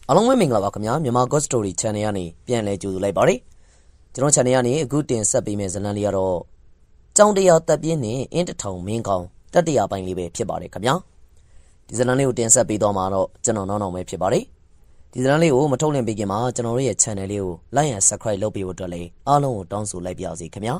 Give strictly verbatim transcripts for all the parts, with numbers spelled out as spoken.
အားလုံးပဲမင်္ဂလာပါခင်ဗျာမြန်မာ God Story Channel ကနေပြန်လည်ကြိုဆိုလိုက်ပါတယ်ကျွန်တော် channel ကနေအခုတင်ဆက်ပေးမယ့်ဇာတ်လမ်းလေးကတော့ကြောင်တရားတပ်ပြင်းနဲ့အင်းတထောင်မင်းကောင်းတတိယပိုင်းလေးပဲဖြစ်ပါတယ်ခင်ဗျာဒီဇာတ်လမ်းလေးကိုတင်ဆက်ပေးတော့မှာတော့ကျွန်တော်နောက်နောက်ပဲဖြစ်ပါတယ်ဒီဇာတ်လမ်းလေးကိုမထုတ်လင့်ပေးခင်မှာကျွန်တော်တို့ရဲ့ channel လေးကို like and subscribe လုပ်ပေးဖို့အတွက်လည်းအားလုံးကိုတောင်းဆိုလိုက်ပါရစေခင်ဗျာ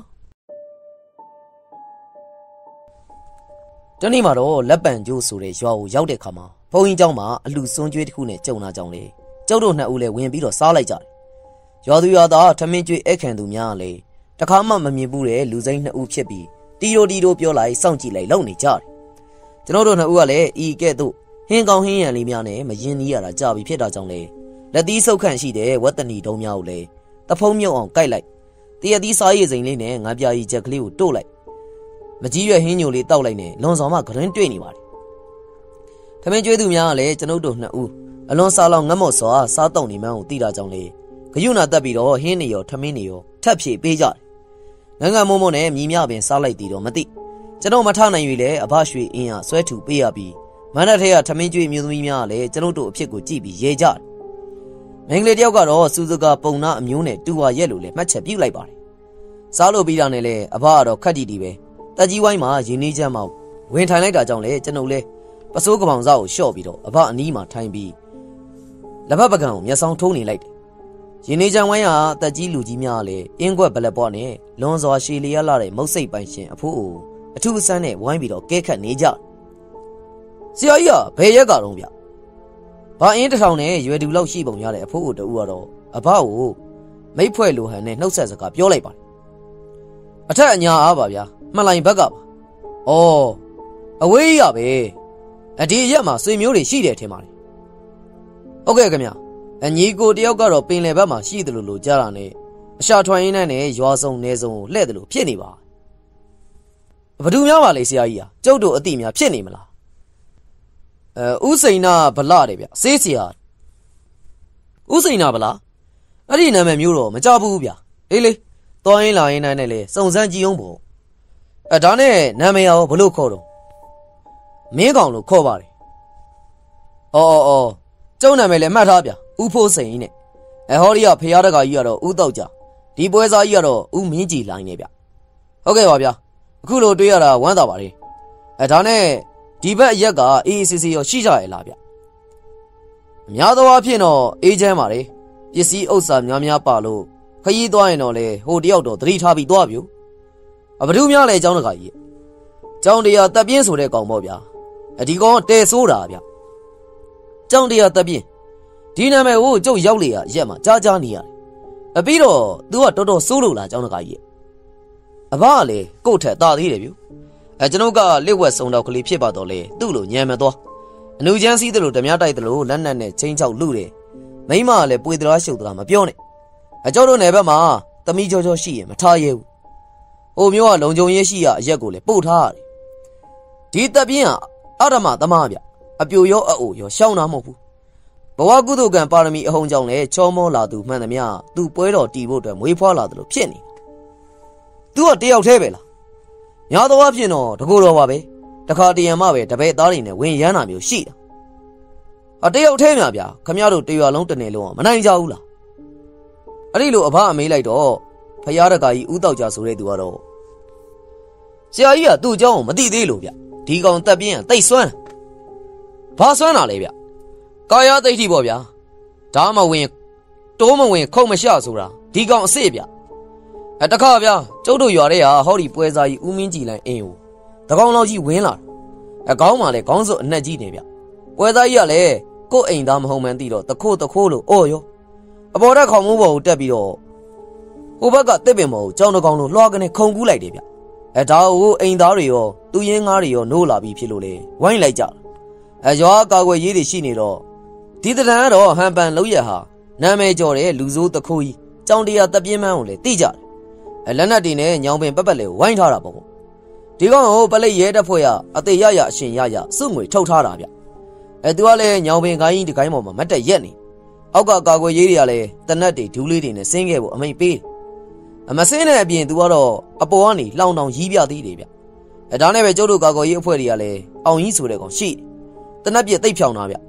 တနေ့မှာတော့လက်ပံကျိုးဆိုတဲ့ရွာကိုရောက်တဲ့ခါမှာဘုန်းကြီးเจ้าမှာအလူစွန်းကျွေးတစ်ခုနဲ့ကြုံလာကြောင်းလေကျုပ်တို့နှစ်ဦးလည်းဝင်ပြီးတော့စားလိုက်ကြတယ်ရွာသူရွာသားထမင်းကျွေးအခန့်သူများလေတခါမှမမြင်ဘူးတဲ့လူစိမ်းနှစ်ဦးဖြစ်ပြီးတီရိုတီရိုပြောလိုက်စောင့်ကြည့်လိုက်လုံနေကြတယ်ကျွန်တော်တို့နှစ်ဦးကလည်းဤကဲ့သို့ဟင်းကောင်းဟင်းရံလေးများနဲ့မရင်နီးရတာကြပြီဖြစ်တာကြောင့်လေလက်သီးဆုပ်ခန့်ရှိတဲ့ဝက်တနီတုံးများကိုလေတဖုံးမြုပ်အောင်ကြိုက်လိုက်တရသီးစားရည်စိန်လေးနဲ့ငါးပြားကြီးချက်ကလေးကိုတို့လိုက်မကြီးရွယ်ဟင်းညိုလေးတောက်လိုက်နဲ့လွန်ဆောင်မှဂရင်းတွေ့နေပါတယ်ထမင်းကျွေးသူများကလည်းကျွန်ုပ်တို့နှစ်ဦးအလွန်စားလောက်ငတ်မော့စွာစားတော့နေမှန်းကိုသိတာကြောင့်လေဂယုဏတက်ပြီးတော့ဟင်းနေရောထမင်းနေရောထပ်ဖြည့်ပေးကြတယ်ငငမုံမုံနဲ့မြည်မြပင်စားလိုက်သေးတော့မသိကျွန်တော်မထနိုင်၍လေအဘရွှေအင်းဟာဆွဲထူပေးရပြီးမန္တထဲကထမင်းကျွေးမျိုးသမီးများကလည်းကျွန်ုပ်တို့အဖြစ်ကိုကြည့်ပြီးရေကြတယ်မင်္ဂလာတယောက်ကတော့စူဇကာပုံနာအမျိုးနဲ့တူဝါရက်လို့လေမှတ်ချက်ပြုတ်လိုက်ပါတယ်စားလို့ပြီးတာနဲ့လေအဘကတော့ခက်တီတီပဲတက်ကြီးဝိုင်းမှာရင်းနှီးချမ်းမှဝင်ထိုင်လိုက်တာကြောင့်လေကျွန်ုပ်လေပစိုးကပောင်စားကိုလျှော့ပြီးတော့အဘအနီးမှာထိုင်ပြီးလက်ဖက်ပကံကိုမျက်စောင်းထိုးနေလိုက်တယ်ရင်းနေချံဝိုင်းဟာတက်ကြီးလူကြီးများလည်းအင်းကွက်ဘလက်ပွားနဲ့လွန်စွာရှည်လျက်လာတဲ့မုတ်စိတ်ပိုင်ရှင်အဖိုးအိုအထူးအဆန်းနဲ့ဝိုင်းပြီးတော့ကဲခတ်နေကြဆရာကြီးကဘယ်ရက်ကတော့ဗျဘာအင်းတစ်ထောင်နဲ့ရွယ်တူလောက်ရှိပုံရတဲ့အဖိုးအိုတူကတော့အဘကိုမိတ်ဖွဲ့လိုဟန်နဲ့နှုတ်ဆက်စကားပြောလိုက်ပါတယ်အထက်အညာအားပါဗျာမှန်လိုက်ဘက်ကပါဩအဝေးရပဲအဒီရက်မှာဆွေမျိုးတွေရှိတယ်ထင်ပါတယ်ဟုတ်ကဲ့ခင်ဗျအညီကိုတယောက်ကတော့ပင်လယ်ဘက်မှာရှိတယ်လို့လို့ကြားတာနဲ့အရှာထွန်ရင်းနဲ့ရွာစုံနေစုံကိုလှဲ့တယ်လို့ဖြစ်နေပါဘသူများပါလေဆရာကြီးဟာကျုပ်တို့အတိများဖြစ်နေမလားအဲဥစိန်နာဗလာတယ်ဗျဆေးဆရာဥစိန်နာဗလာအဲ့ဒီနာမည်မျိုးတော့မကြဘူးဗျအေးလေသွားရင်းလာရင်းနဲ့လေစုံစမ်းကြည့်အောင်ပေါ့အဲဒါနဲ့နာမည်ရောဘလို့ခေါ်တော့မင်းကောင်လို့ခေါ်ပါတယ်။အော်အော်အော်ကျုံနာမည်လည်းမှတ်ထားဗျ။ဦးဖိုးစိန်နဲ့အဲဟောဒီကဖျားတကာကြီးကတော့ဦးတောက်ကြဒီပွဲစားကြီးကတော့ဦးမင်းကြည်လိုင်းနဲ့ဗျ။ဟုတ်ကဲ့ပါဗျာ။အခုလိုတွေ့ရတာဝမ်းသာပါတယ်။အဲဒါနဲ့ဒီဘက်အရက်ကအေးအေးဆေးဆေးရောရှိကြရဲ့လားဗျ။အများသောအားဖြင့်တော့အေးချမ်းပါလေ။ပစ္စည်းဥစ္စာများများပါလို့ခရီးသွားရင်တော့လေဟိုတယောက်တော့သတိထားပြီးသွားပြီ။အဘသူများလဲအကြောင်းတကာကြီး။ကျောင်းတရားတပ်ပြင်းဆိုတဲ့ကောင်ပေါ့ဗျာ။အဒီကောင်တဲဆိုးတာဗျကျောင်းတရားတပ်ပြင်းဒီနာမည်ကိုကျုပ်ရောက်လေရရက်မှာကြားကြားနေရတယ်အပြီးတော့ तू ကတော်တော်စိုးလို့လားကျောင်းတကာကြီးအဘကလေကို့ထက်တာသေးတယ်ဗျအဲကျွန်ုပ်ကလက်ဝက်စုံတော့ကလေးဖြစ်ပါတော့လေသူ့လိုညံမသွားအနုချမ်းစီးတယ်လို့ဓမြတိုက်တယ်လို့လက်နက်နဲ့ချင်းချောက်လူတယ်မိမကလည်းပွေသလားရှုပ်သလားမပြောနဲ့အကျော်တို့နယ်ဘက်မှာသမီးကြောကြောရှိရင်မထားရဲဘူးဟိုမျိုးကလုံကြုံရေးရှိရအရက်ကိုလေပို့ထားရတယ်ဒီတပ်ပြင်းကအရမသမားဗျအပြိုရောအအိုရောရှောင်းတာမဟုတ်ဘူးဘဝကုသိုလ်ကံပါရမီအဟုန်ကြောင့်လေချောမောလာသူမှန်သမျှသူ့ပွဲတော်တီးဖို့အတွက်မွေးဖွားလာတယ်လို့ဖြစ်နေသူကတယောက်တည်းပဲလားညာတော်အဖြစ်တော့တကူတော်ပါပဲတခါတရံမှပဲတပည့်သားတွေနဲ့ဝင်ရမ်းတာမျိုးရှိတာအတယောက်တည်းများဗျခမရတို့တရွာလုံးတနေလုံးမနိုင်ကြဘူးလားအဲ့ဒီလိုအဘအမေးလိုက်တော့ဖယားတကာကြီးဦးတောက်ကြဆိုတဲ့သူကတော့ဆရာကြီးကသူ့အကြောင်းကိုမသိသေးလို့ဗျဒီကောင်တက်ပြင်းကတိတ်ဆွမ်းဘာဆွမ်းတာလဲဗျကာယသိဋ္ဌိပေါ့ဗျာဒါမဝင်တိုးမဝင်ခုတ်မရှဆိုတာဒီကောင်အစ်စ်ဗျအဲတခါဗျာကျုပ်တို့ရွာတဲ့ဟာဟောဒီပွဲစားကြီးဦးမင်းကြည်လိုင်းအင်းကိုတကောင်လောက်ကြီးဝင်လာအကောင်းမှလည်းခေါင်းစွပ်အနှက်ကြီးနေဗျပွဲစားကြီးကလည်းကို့အိမ်သားမဟုတ်မှန်းသိတော့တခိုးတခိုးလို့အော်ရောအပေါ်တက်ခေါင်မိုးပေါ်ကိုတက်ပြီးတော့ဟိုဘက်ကတစ်ပင်ပေါ်ကိုကြောင်တကောင်လို့လွှားကနေခုန်ကူးလိုက်တယ်ဗျအဲဒါကိုအိမ်သားတွေရောသူရင်းငါးတွေရောနိုးလာပြီးဖြစ်လို့လေဝိုင်းလိုက်ကြအဲရွာကာကွယ်ရေးတွေရှိနေတော့ဒီတရံကတော့ဟန်ပန်လောက်ရဟာနာမည်ကျော်တဲ့လူစိုးတခိုးကြီးကြောင်တရားတပြင်းမန်းကိုလေသိကြတယ်အဲလက်နက်တွေနဲ့ညောင်ပင်ပက်ပက်လေဝိုင်းထားတာပေါ့ဒီကောင်ကိုပလိတ်ရဲတက်ဖွဲ့ရအသေးရရအရှင်ရရစုငွေထုတ်ထားတာဗျအဲသူကလည်းညောင်ပင်ကိုင်းကြီးဒီကိုင်းပေါ်မှာမတ်တက်ရက်နေအောက်ကကာကွယ်ရေးတွေကလည်းတနက်တွေဒူးလေးတွေနဲ့ဆင်းခဲ့ဖို့အမိန်ပေးအမစင်းတဲ့အပြင်သူကတော့အပေါ်ကနေလောင်တောင်ရီးပြသေးတယ်ဗျအဲဒါနဲ့ပဲကျုပ်တို့ကာကွယ်ရေးအဖွဲ့တွေကလည်းအောင်ကြီးဆိုတဲ့ကောင်ရှိတနက်ပြည့်သိပ်ဖြောင်းတာဗျ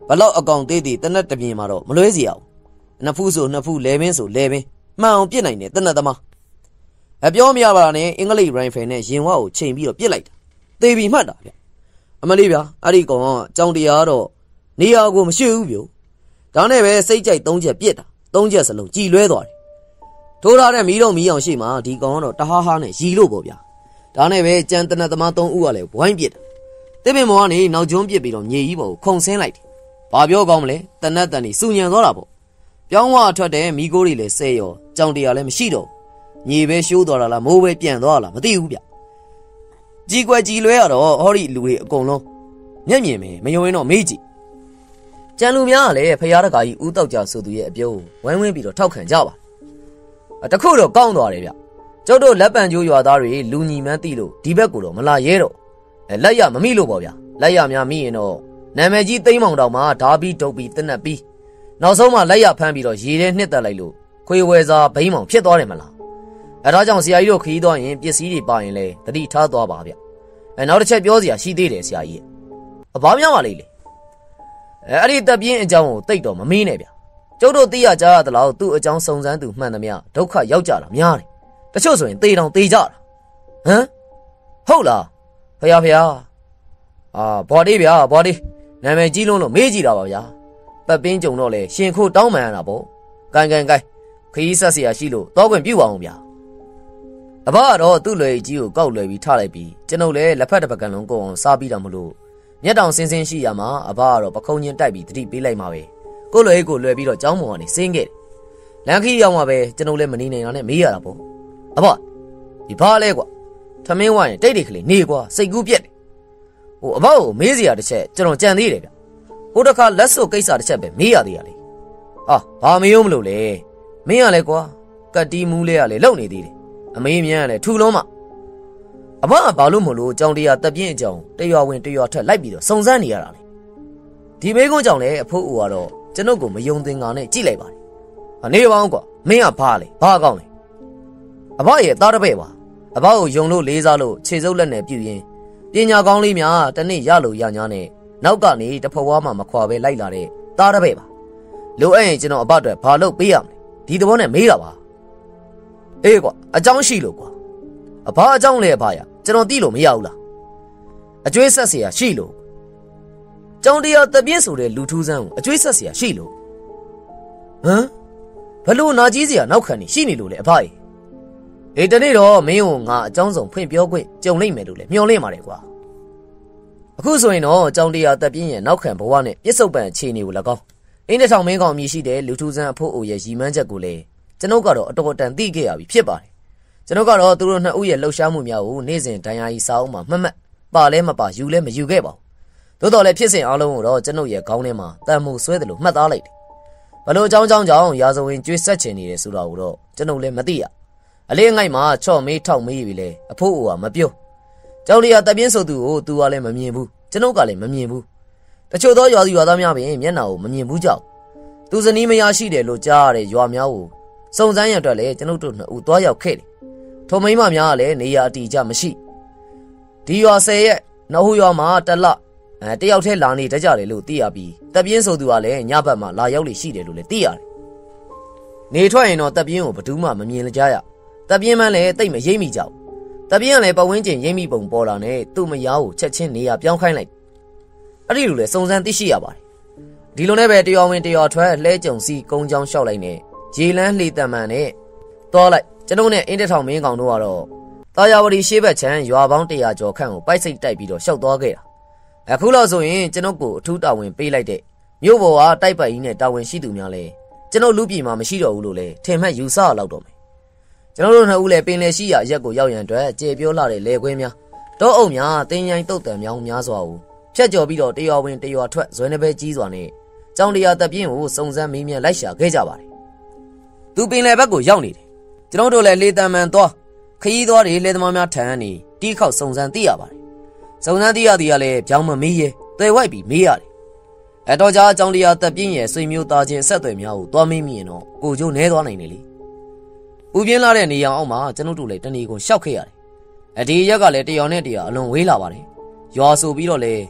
ဘလောက်အကောင်သေးသေးတနက်တပြင်းမှာတော့မလွဲစီအောင်နှစ်ဖူးဆိုနှစ်ဖူးလဲပင်းဆိုလဲပင်းမှန်အောင်ပြစ်နိုင်တယ်တနက်သမားအပြောမရပါနဲ့အင်္ဂလိပ်ရိုင်ဖယ်နဲ့ရင်ဝါကိုချိန်ပြီးတော့ပြစ်လိုက်တာသေပြီမှတ်တာဗျအမလေးဗျာအဲ့ဒီကောင်ကကြောင်တရားတော့နေရာကိုမရှိဘူးဗျဒါနဲ့ပဲစိတ်ကြိုက်သုံးချက်ပြစ်တာသုံးချက်စလုံးကြည်လွဲသွားတယ်ထိုးထားတဲ့မီးတော့မီးအောင်ရှိမှဒီကောင်ကတော့တဟားဟားနဲ့ရီလို့ပေါ့ဗျာဒါနဲ့ပဲကြံတနက်သမားသုံးဦးကလည်းဝိုင်းပြစ်တာတစ်ပင်မော်ကနေနောက်ကျွန်းပြစ်ပြီးတော့မြေကြီးပေါ်ကိုခုန်ဆင်းလိုက်တယ်ဘာပြောကောင်းမလဲတနက်တန်နေစူညံသွားတာပေါ့ပြောင်းဝအထွက်တဲ့မိကိုးတွေလည်းဆဲရောကြောင်တရားလည်းမရှိတော့ညီပဲရှိုးသွားတာလားမိုးပဲပြန်သွားလားမသိဘူးဗျကြီးကွယ်ကြီးလွဲရတော့ဟောဒီလူတွေအကုန်လုံးမျက်မြင်ပဲမယုံရင်တော့မေးကြည့်ကြံလူများကလည်းဖရာတကာကြီးဦးတောက်ကြဆိုသူရဲ့အပြောဝိုင်းဝန်းပြီးတော့ထောက်ခံကြပါတခုတော့ကောင်းသွားတယ်ဗျကျုပ်တို့လက်ပံကျိုးရွာသားတွေလူညီမှန်းသိလို့ဒီဘက်ကိုတော့မလာရဲတော့လက်ရမမိလို့ပေါ့ဗျလက်ရများမိရင်တော့နာမည်ကြီးသိမ်းမောင်တော်မှာဓာပြီးဒုတ်ပြီးတနက်ပြီးနောက်ဆုံးမှလက်ရဖမ်းပြီးတော့ရေထဲနှစ်သက်လိုက်လို့ခွေဝဲစားဘိန်းမောင်ဖြစ်သွားတယ်မလားအဲဒါကြောင့်ဆရာကြီးတို့ခရီးသွားရင်ပစ္စည်းတွေပါရင်လေတတိထားသွားပါဗျအဲနောက်တစ်ချက်ပြောစရာရှိသေးတယ်ဆရာကြီးအဘာများပါလိမ့်လေအဲအဲ့ဒီတပ်ပြင်းအကြောင်းကိုတိတ်တော့မမေးနဲ့ဗျကျုပ်တို့သိရကြရသလောက်သူ့အကြောင်းစုံစမ်းသူမှန်သမျှဒုက္ခရောက်ကြတာများတယ်တချို့ဆိုရင်သေတောင်သေကြတာဟမ်ဟုတ်လားဖယားဖယားအာဘော်ဒီဗျာဘော်ဒီနာမည်ကြီးလုံးလို့မေးကြည့်တာပါဗျာပတ်ပင်းကြုံတော့လေရှင်ခိုးတောင်းမှန်ရတာပေါ့ကန်ကန်ကိုင်းခရီးဆက်เสียရှိလို့တောခွင့်ပြုပါအောင်ဗျာအဘကတော့သူ့လွယ်ကြီးကိုကောက်လွယ်ပြီးထားလိုက်ပြီးကျွန်ုပ်လည်းလက်ဖက်တစ်ပကံလုံးကိုအောင်စားပြီးတော့မလို့မျက်တောင်စင်းစင်းရှိရမှာအဘကတော့ပခုံးချင်းတိုက်ပြီးတတိပေးလိုက်မှာပဲကိုလွယ်ကိုလွယ်ပြီးတော့ကျောင်းပေါ်ကနေဆင်းခဲ့တယ်လမ်းခီးရောက်မှာပဲကျွန်ုပ်လည်းမနေနိုင်တာနဲ့မေးရတာပေါ့အဘဒီဘာလဲကွာထမင်းဝိုင်းတိတ်တိတ်ကလေးနေကွာစိတ်ကူးပြက်တယ်ဟိုအဘကိုမေးစရာတစ်ချက်ကျွန်တော်ကြံသေးတယ်ဗျဟိုတခါလက်စွပ်ကိစ္စတစ်ချက်ပဲမေးရသေးရလေဟာဘာမေးလို့မလို့လဲမင်းရလဲကွာကတ်တီးမူးလေးရလေလုံနေသေးတယ်အမေးမြန်းရလဲထူလုံးမအဘကဘာလို့မလို့ကြောင်တရားတက်ပြင်းအကြောင်းတရွာဝင်တရွာထက်လိုက်ပြီးတော့စုံစမ်းနေရတာလေဒီမေးခွန်းကြောင့်လည်းအဖိုးအိုကတော့ကျွန်ုပ်ကိုမယုံသင်္ကာနဲ့ကြည့်လိုက်ပါတယ်အနေပါအောင်ကွာမင်းကဘာလဲဘာကောင်းလဲအဘရဲ့သားတပည့်ပါအဘကိုယုံလို့လေးစားလို့ခြေစုပ်လက်နဲ့ပြုရင်ပညာကောင်းလေးများတနေ့ရလို့ရညာနဲ့နောက်ကနေတဖွားဖွားမှမခွာပဲလိုက်လာတဲ့သားတပည့်ပါလိုအပ်ရင်ကျွန်တော်အဘအတွက်ဘာလုပ်ပေးရမလဲဒီသဘောနဲ့မေးတာပါအေးကွာအကြောင်းရှိလို့ကွာအဘအကြောင်းလဲဘာရကျွန်တော်သိလို့မရဘူးလားအကျွေးဆက်เสียရှိလို့ကြောင်တရားတပြင်းဆိုတဲ့လူထူးဆန်းကိုအကျွေးဆက်เสียရှိလို့ဟမ်ဘလို့နာကြီးเสียနောက်ခံနေရှိနေလို့လေအဘကြီးအေးတနေ့တော့မင်းကိုငါအကြောင်းစုံဖွင့်ပြောခွင့်ကြုံလိုက်မယ်လို့လေမျှော်လင့်ပါတယ်ကွာအခုဆိုရင်တော့ကြောင်တရားတပြင်းရဲ့နောက်ခံဘဝနဲ့ပြစ္ဆုတ်ပံအခြေအနေကို၎င်းအင်းတစ်ထောင်မင်းကောင်မြည်ရှိတဲ့လူထူးဆန်းအဖို့အိုရဲ့ရီမန်းချက်ကိုလေကျွန်ုပ်ကတော့အတော်တန်သိခဲ့ရပြီဖြစ်ပါတယ်ကျွန်ုပ်ကတော့သူတို့နှစ်ဦးရဲ့လှုပ်ရှားမှုများကိုနေ့စဉ်ဒဏ်ရာကြီးစာအုပ်မှာမှတ်မှတ်ပါလဲမပါယူလဲမယူခဲ့ပါဘူးသို့တော်လည်းဖြစ်စဉ်အလုံးကိုတော့ကျွန်ုပ်ရဲ့ခေါင်းထဲမှာတန်မှုဆွဲတယ်လို့မှတ်သားလိုက်တယ်ဘလို့အကြောင်းကြောင်းကြောင့်ရာဇဝင်ကျွေးဆက်ချင်နေတယ်ဆိုတာကိုတော့ကျွန်ုပ်လည်းမသိရအလေးအငိုက်မှာချော့မေးထောက်မေးပြီလေအဖို့အိုကမပြောကြောင်လျာတပြင်းဆိုသူကိုသူကလည်းမမြင်ဘူးကျွန်ုပ်ကလည်းမမြင်ဘူးတချို့သောရွာသူရွာသားများပင်မျက်နှာကိုမမြင်ဘူးကြောက်သူဇနီးမယားရှိတယ်လို့ကြားရတဲ့ရွာများကိုစုံစမ်းရအတွက်လည်းကျွန်ုပ်တို့နှစ်ဦးသွားရောက်ခဲ့တယ်ထိုမိန်းမများကလည်းနေရာအတီးကြမရှိဒီရွာဆယ်ရက်နောက်ဟိုရွာမှာတလအဲတယောက်တည်းလာနေတကြတယ်လို့သိရပြီးတပ်ပြင်းဆိုသူကလည်းညဘက်မှာလာရောက်လေရှိတယ်လို့လည်းသိရတယ်နေထွက်ရင်တော့တပ်ပြင်းကိုဘယ်သူမှမမြင်ကြရတပ်ပြင်းမှလည်းတိတ်မရိပ်မိကြဘူးတပ်ပြင်းကလည်းပတ်ဝန်းကျင်ရိပ်မိပုံပေါ်လာနဲ့သူ့မယားကိုချက်ချင်းနေရာပြောင်းခိုင်းလိုက်အဲ့ဒီလိုလေစုံစမ်းသိရှိရပါတယ်ဒီလိုနဲ့ပဲတရွာဝင်တရွာထွက်လှဲကြုံစီကုန်းချောင်းလျှောက်လိုက်နဲ့ရေလန်းလှေတံမှန်နဲ့တောလိုက်ကျွန်ုပ်နဲ့အင်းတထောင်မင်းကောင်တို့ကတော့တာယာဝတီရှေးဘက်ချမ်းရွာပေါင်းတရာကျော်ခန့်ကိုပိုက်စိတ်တိုက်ပြီးတော့ရှောက်သွားခဲ့တာအခုလောက်ဆိုရင်ကျွန်ုပ်ကိုအထူးတာဝန်ပေးလိုက်တဲ့မြို့ပေါ်ကတိုက်ပတ်ကြီးနဲ့တာဝန်ရှိသူများလဲကျွန်ုပ်လူပြည်မှာမရှိတော့ဘူးလို့လဲထင်မှတ်ယူဆရလောက်တော့မယ်ကျွန်တော်တို့နှစ်ဦးလည်းပင်လယ်ရှိရာရက်ကိုရောက်ရန်အတွက်ကြေပြောလာတဲ့လေခွင်းများတောအုပ်များတင်းရိုင်းတုတ်တံများများစွာကိုဖြတ်ကျော်ပြီးတော့တရွာဝင်တရွာထွက်ဇွဲနှပဲကြီးစွာနဲ့ကြောင်တရားတပ်ပြင်းကိုစုံစမ်းမေးမြန်းလိုက်ရှာခဲ့ကြပါတယ်သူပင်လယ်ဘက်ကိုရောက်နေတယ်ကျွန်တော်တို့လည်းလေတံမှန်သွားခရီးသွားတွေလေသမားများထံကနေတီးခေါက်စုံစမ်းသိရပါတယ်စုံစမ်းသိရသည်ကလည်းပြောင်းမမေးရဲတွယ်ဝိုက်ပြီးမေးရတယ်အတော်ကြာကြောင်တရားတပ်ပြင်းရဲ့ဆွေမျိုးသားချင်းဆက်သွယ်များကိုသွားမေးမိရင်တော့ကိုကျိုးနဲသွားနိုင်တယ်လေဥပြင်းလာတဲ့နေရာအောက်မှာကျွန်တော်တို့လည်းတဏီကိုရှောက်ခဲ့ရတယ်အဒီရက်ကလည်းတရောင်နဲ့တရာအလွန်ဝေးလာပါတယ်ရွာဆိုပြီးတော့လေ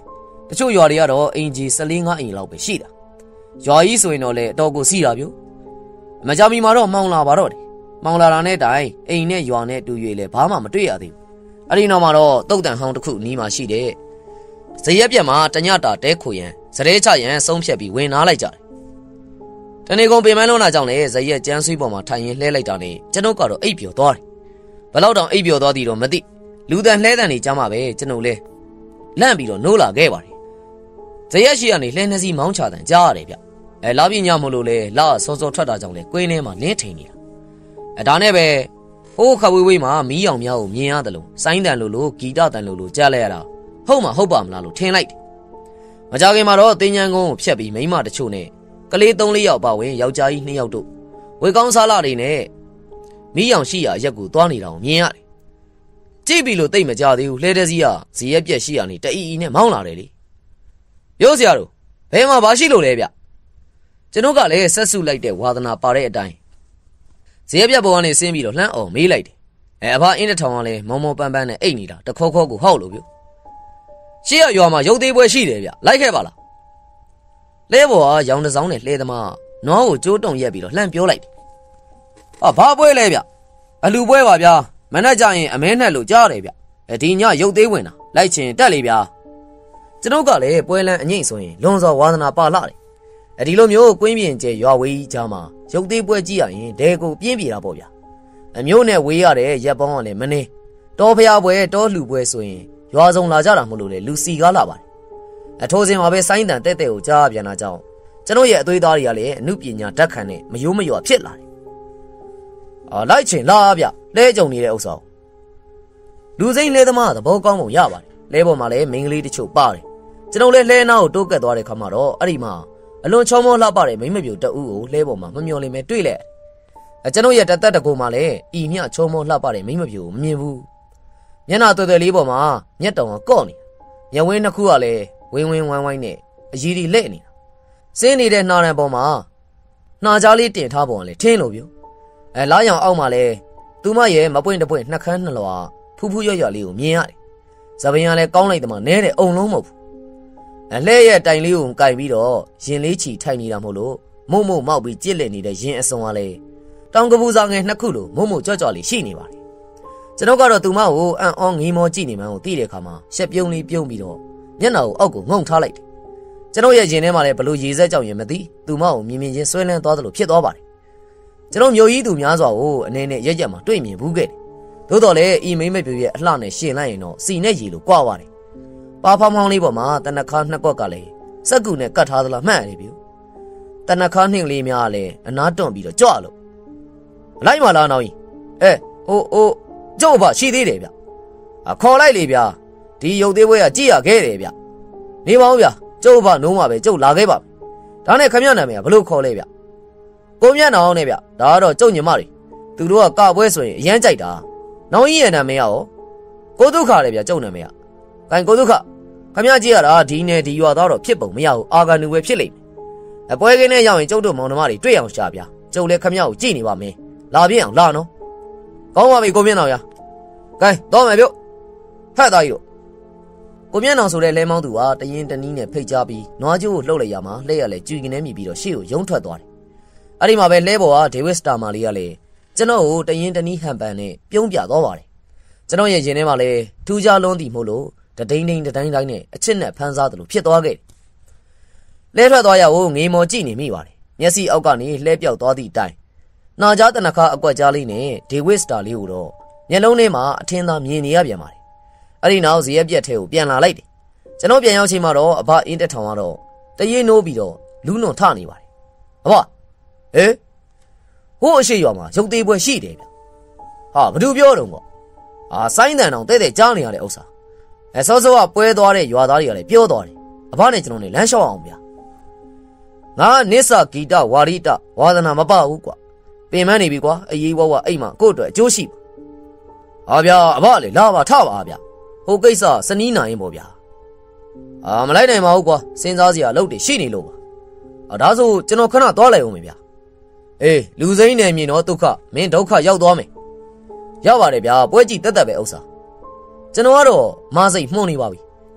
တချို့ရွာတွေကတော့အင်ဂျီ၁၄ ၅အိမ်လောက်ပဲရှိတာရွာကြီးဆိုရင်တော့လေအတော်ကိုစီးတာပြိုမကြမီမှာတော့မှောင်လာပါတော့တယ်မှောင်လာတာနဲ့တိုင်အိမ်နဲ့ရွာနဲ့တူ၍လေဘာမှမတွေ့ရသေးဘူးအဲ့ဒီနောက်မှာတော့တုတ်တန်ဟောင်းတစ်ခုနီးမှရှိတဲ့ဇရက်ပြက်မှာတညတာတဲခိုရန်စရဲချရန်ဆုံးဖြတ်ပြီးဝင်နာလိုက်ကြတယ်တနေ့ကုန်ပင်မလုံးလာကြောင့်လေဇရက်ကျန်းဆွေးပေါ်မှာထိုင်ရင်လှဲလိုက်တာနဲ့ကျွန်ုပ်ကတော့အိပ်ပျော်သွားတယ်ဘလောက်တောင်အိပ်ပျော်သွားသည်တော့မသိလူတန်လှဲတန်နေကြမှာပဲကျွန်ုပ်လဲလန့်ပြီးတော့နိုးလာခဲ့ပါတယ်ဇရက်ရှိကနေလှဲနှစီမောင်းချတန်ကြားရတယ်ဗျအဲလာပြညမလို့လေလာစောစောထွက်တာကြောင့်လေကွင်းထဲမှာလင်းထိန်နေတာအဲဒါနဲ့ပဲဟိုးခဝေးဝေးမှာမီးအောင်များကိုမြင်ရတယ်လို့စိုင်းတန်လို့လို့ဂီတတန်လို့လို့ကြားလိုက်ရတာဟုတ်မှာဟုတ်ပါမလားလို့ထင်လိုက်တယ်မကြခင်မှာတော့တင်းញံကုန်းကိုဖျက်ပြီးမိန်းမတချို့နဲ့ကလေးသုံးလေးယောက်ပါဝင်ယောက်ျားကြီးနှစ်ယောက်တို့ဝေကောင်းစားလာတွေနဲ့မီးအောင်ရှိရာရက်ကိုသွားနေတာကိုမြင်ရတယ်ကြည့်ပြီလို့သိမကြသေးဘူးလှဲတဲ့စီးကဇီရက်ပြက်ရှိရနေတအီအီနဲ့မောင်းလာတယ်လေပြောစရာတို့ဘယ်မှာဘာရှိလို့လဲဗျကျွန်တော်ကလည်းဆက်စုလိုက်တဲ့ဝါသနာပါတဲ့အတိုင်းဇီရက်ပြက်ပေါ်ကနေဆင်းပြီးတော့လှမ်းအောင်မေးလိုက်တယ်အဲအဖအင်းတထောင်ကလည်းမောမောပန်းပန်းနဲ့အိတ်နေတာတခေါခေါကိုဟောက်လို့ပြောရှေ့ရရွာမှာရုပ်သေးပွဲရှိတယ်ဗျလိုက်ခဲ့ပါလားလဲပေါ်ကရောင်တစောင်းနဲ့လှဲသမားနွားကိုကြိုးတုံရက်ပြီးတော့လှမ်းပြောလိုက်တယ်ဟာဘာပွဲလဲဗျအလူပွဲပါဗျာမနဲ့ကြရင်အမဲနဲ့လို့ကြားတယ်ဗျအဲဒီညရုပ်သေးဝင်တာလိုက်ချင်တက်လေဗျာကျွန်ုပ်ကလည်းပွဲလန်းအငိမ့်ဆိုရင်လွန်စွာဝါသနာပါလာတယ်အဲဒီလိုမျိုးကွင်းပြင်ကျဲရွာဝေးကြီးကြားမှာရုပ်သေးပွဲကြည့်ရရင်ဒဲကိုပြင်းပြေတာပေါ့ဗျာအမျိုးနဲ့ဝေးရတဲ့ရက်ပေါင်းကလည်းမနေတောဖျားပွဲတောလှူပွဲဆိုရင်ရွာစုံလာကြတာမလို့လေလူစီကားလာပါတယ်အထိုးစင်မှာပဲစိုင်းတန်တဲ့တဲ့ကိုကြားပြန်လာကြောင်းကျွန်တော်ရဲ့အသွေးသားတွေကလည်းအမှုပညာဓာတ်ခံနဲ့မယိုးမရွာဖြစ်လာတယ်အာလိုက်ချင်လာဗျလဲကြုံနေတဲ့ဥစ္စာလူစိမ့်လဲသမားသဘောကောင်းပုံရပါတယ်လဲပေါ်မှာလည်းမိန်းကလေးတချို့ပါတယ်ကျွန်တော်လည်းလဲနာကိုတိုးကတ်သွားတဲ့ခါမှာတော့အဲ့ဒီမှာအလွန်ချောမောလှပတဲ့မိန်းမပြူတအူးကိုလဲပေါ်မှာမမျော်လင့်ပဲတွေ့လိုက်အကျွန်တော်ရဲ့တသက်တကူမှာလည်းဤမြချောမောလှပတဲ့မိန်းမပြူကိုမမြင်ဘူးမျက်နှာသွယ်သွယ်လေးပေါ်မှာမျက်တောင်ကကော့နေညဝင်းနှစ်ခုကလည်းဝင်းဝင်းဝိုင်းဝိုင်းနဲ့အကြီးကြီးလက်နေတာစင်းနေတဲ့နှာရံပေါ်မှာနှာကြားလေးတင်ထားပုံကလည်းထင်းလို့ပြအဲလားရောင်အောက်မှာလည်းသူမရဲ့မပွင့်တပွင့်နှက်ခမ်းနှလွာဖူးဖူးရွရွလေးကိုမြင်ရတယ်ဇပင်ကလည်းကောင်းလိုက်တယ်မှနဲတဲ့အုံလုံးမဟုတ်ဘူးအလှဲ့ရဲ့တိုင်လေးကိုကင်ပြီးတော့ရင်လေးချီထိုင်နေတာမဟုတ်လို့မုံမုံမောက်ပြီးကြစ်လက်နေတဲ့ရင်အစုံကလည်းတောင်ကပူစာငယ်နှစ်ခုလိုမုံမုံကြော့ကြော့လေးရှိနေပါတယ်ကျွန်တော်ကတော့သူမကိုအံ့ဩငီးမောကြည့်နေမှန်းကိုသိတဲ့အခါမှာရှက်ပြုံးလေးပြုံးပြီးတော့မျက်နှာကိုအောက်ကိုငုံထားလိုက်တယ်ကျွန်တော်ရဲ့ရင်ထဲမှာလည်းဘလို့ရေစက်ကြောင်ရင်မသိသူမကိုမြင်မြင်ချင်းဆွဲလန်းသွားသလိုဖြစ်သွားပါတယ်ကျွန်တော်မျိုးကြီးသူများစွာကိုအနေနဲ့ရက်ရက်မှာတွေ့မြင်ဘူးခဲ့တယ်သို့တော်လည်းဤမိမ့်မပြူရဲ့အလှနဲ့ရှင်လိုက်ရင်တော့စီနဲ့ရေလိုကွာပါတယ်ပါဖောင်းဖောင်းလေးပေါ်မှာတနခါနှစ်ကွက်ကလည်းစက်ကူနဲ့ကတ်ထားသလားမှန်တယ်ဗျတနခါနှင်းလေးများလည်းအနားတွန့်ပြီးတော့ကြွလို့လိုက်ပါလားနောင်ကြီးအဲအိုးအိုးကျုပ်ဘာရှိသေးတယ်ဗျအခေါ်လိုက်လေဗျာဒီရုပ်သေးပွဲကကြည့်ရခဲ့တယ်ဗျနေပါဦးဗျာကျုပ်ဘာနိုးမှာပဲကျုပ်လာခဲ့ပါဒါနဲ့ခမရနာမည်ကဘလို့ခေါ်လဲဗျကိုမြတ်နောင်နဲ့ဗျဒါကတော့ကျုပ်ညီမတွေသူတို့ကကပွဲဆိုရင်အရန်ကြိုက်တာနောင်ကြီးရဲ့နာမည်ရောကိုဒုက္ခလေဗျကျုပ်နာမည်ကဂိုင်ကိုဒုက္ခခမရကြည့်ရတာဒီနဲ့ဒီရွာသားတော့ဖြစ်ပုံမရဘူးအာဂန်နူပဲဖြစ်လိမ့်မယ်အပွဲကင်းနဲ့ရောက်ရင်ကျုပ်တို့မောင်နှမတွေတွေ့အောင်ရှာဗျာကျုပ်လည်းခမရကိုကြည့်နေပါမယ်လာပြင်းအောင်လာနော်ကောင်းပါပြီကိုမြတ်နောင်ရဂိုင်တော့မယ်ဗျဖတ်သားကြီးတို့ကိုမြတ်နောင်ဆိုတဲ့လဲမောင်းသူဟာတရင်တနည်းနဲ့ဖိတ်ကြားပြီးနွားကျိုးကိုလှုပ်လိုက်ရမှာလှဲ့ရလဲကြွေကနေမြည်ပြီးတော့ရှေ့ကိုယုံထွက်သွားတယ်အဲ့ဒီမှာပဲလဲပေါ်ကဒေးဗစ်စတာမာလေးကလည်းကျွန်တော်ကိုတရင်တနည်းဟန်ပန်နဲ့ပြုံးပြသွားပါတယ်ကျွန်တော်ရဲ့ရင်ထဲမှာလည်းထူးခြားလွန်းသည်မို့လို့တဒိန်ဒိန်တတိုင်းတိုင်းနဲ့အချစ်နဲ့ဖမ်းစားသလိုဖြစ်သွားခဲ့တယ်လဲထွက်သွားရကိုငေးမော်ကြည့်နေမိပါတယ်မျက်စိအောက်ကနေလှဲပြောက်သွားသည့်အတိုင်းနာကြားတနခါအကွက်ကြားလေးနဲ့ဒေးဗစ်စတာလေးကိုတော့မျက်လုံးထဲမှာအထင်းသားမြင်နေရပြန်ပါတယ်အဲ့ဒီနောက်ဇီရက်ပြက်ထဲကိုပြန်လာလိုက်တယ်ကျွန်တော်ပြန်ရောက်ချိန်မှာတော့အဘအင်းတက်ထောင်ကတော့တရေနိုးပြီးတော့လူးနွန်ထနေပါတယ်အဘဟေးဟိုးအရှိရွာမှာရုပ်သေးပွဲရှိတယ်ဗျဟာဘာလို့ပြောတော့ပေါ့အာစိုင်းတန်အောင်တဲ့တဲ့ကြားနေရတဲ့ဥစ္စာအဲစောစောကပွဲသွားတဲ့ရွာသားတွေကလည်းပြောသွားတယ်အဘနဲ့ကျွန်တော်နဲ့လမ်းလျှောက်အောင်ဗျာငါနစ္စာဂီတဝါရိတဝါသနာမပဘူးကွာပင်မနေပြီကွာအရေးဝဝအိမ်မှာကို့အတွက်အကျိုးရှိပါဟာဗျာအဘလေလာပါထပါဗျာဟိုကိစ္စစနီးနိုင်ပေါ့ဗျာအာမလိုက်နိုင်ပါဘူးကွာစဉ်းစားစရာအလုပ်တွေရှိနေလို့ပါအာဒါဆိုကျွန်တော်ခဏသွားလိုက်အောင်မယ်ဗျာအေးလူစိမ့်နေမြင်တော့ဒုက္ခမင်းဒုက္ခရောက်သွားမယ်ရောက်ပါတယ်ဗျာပွဲကြည့်တက်တက်ပဲဥစ္စာကျွန်တော်ကတော့မာစိတ်မှုန်နေပါပြီ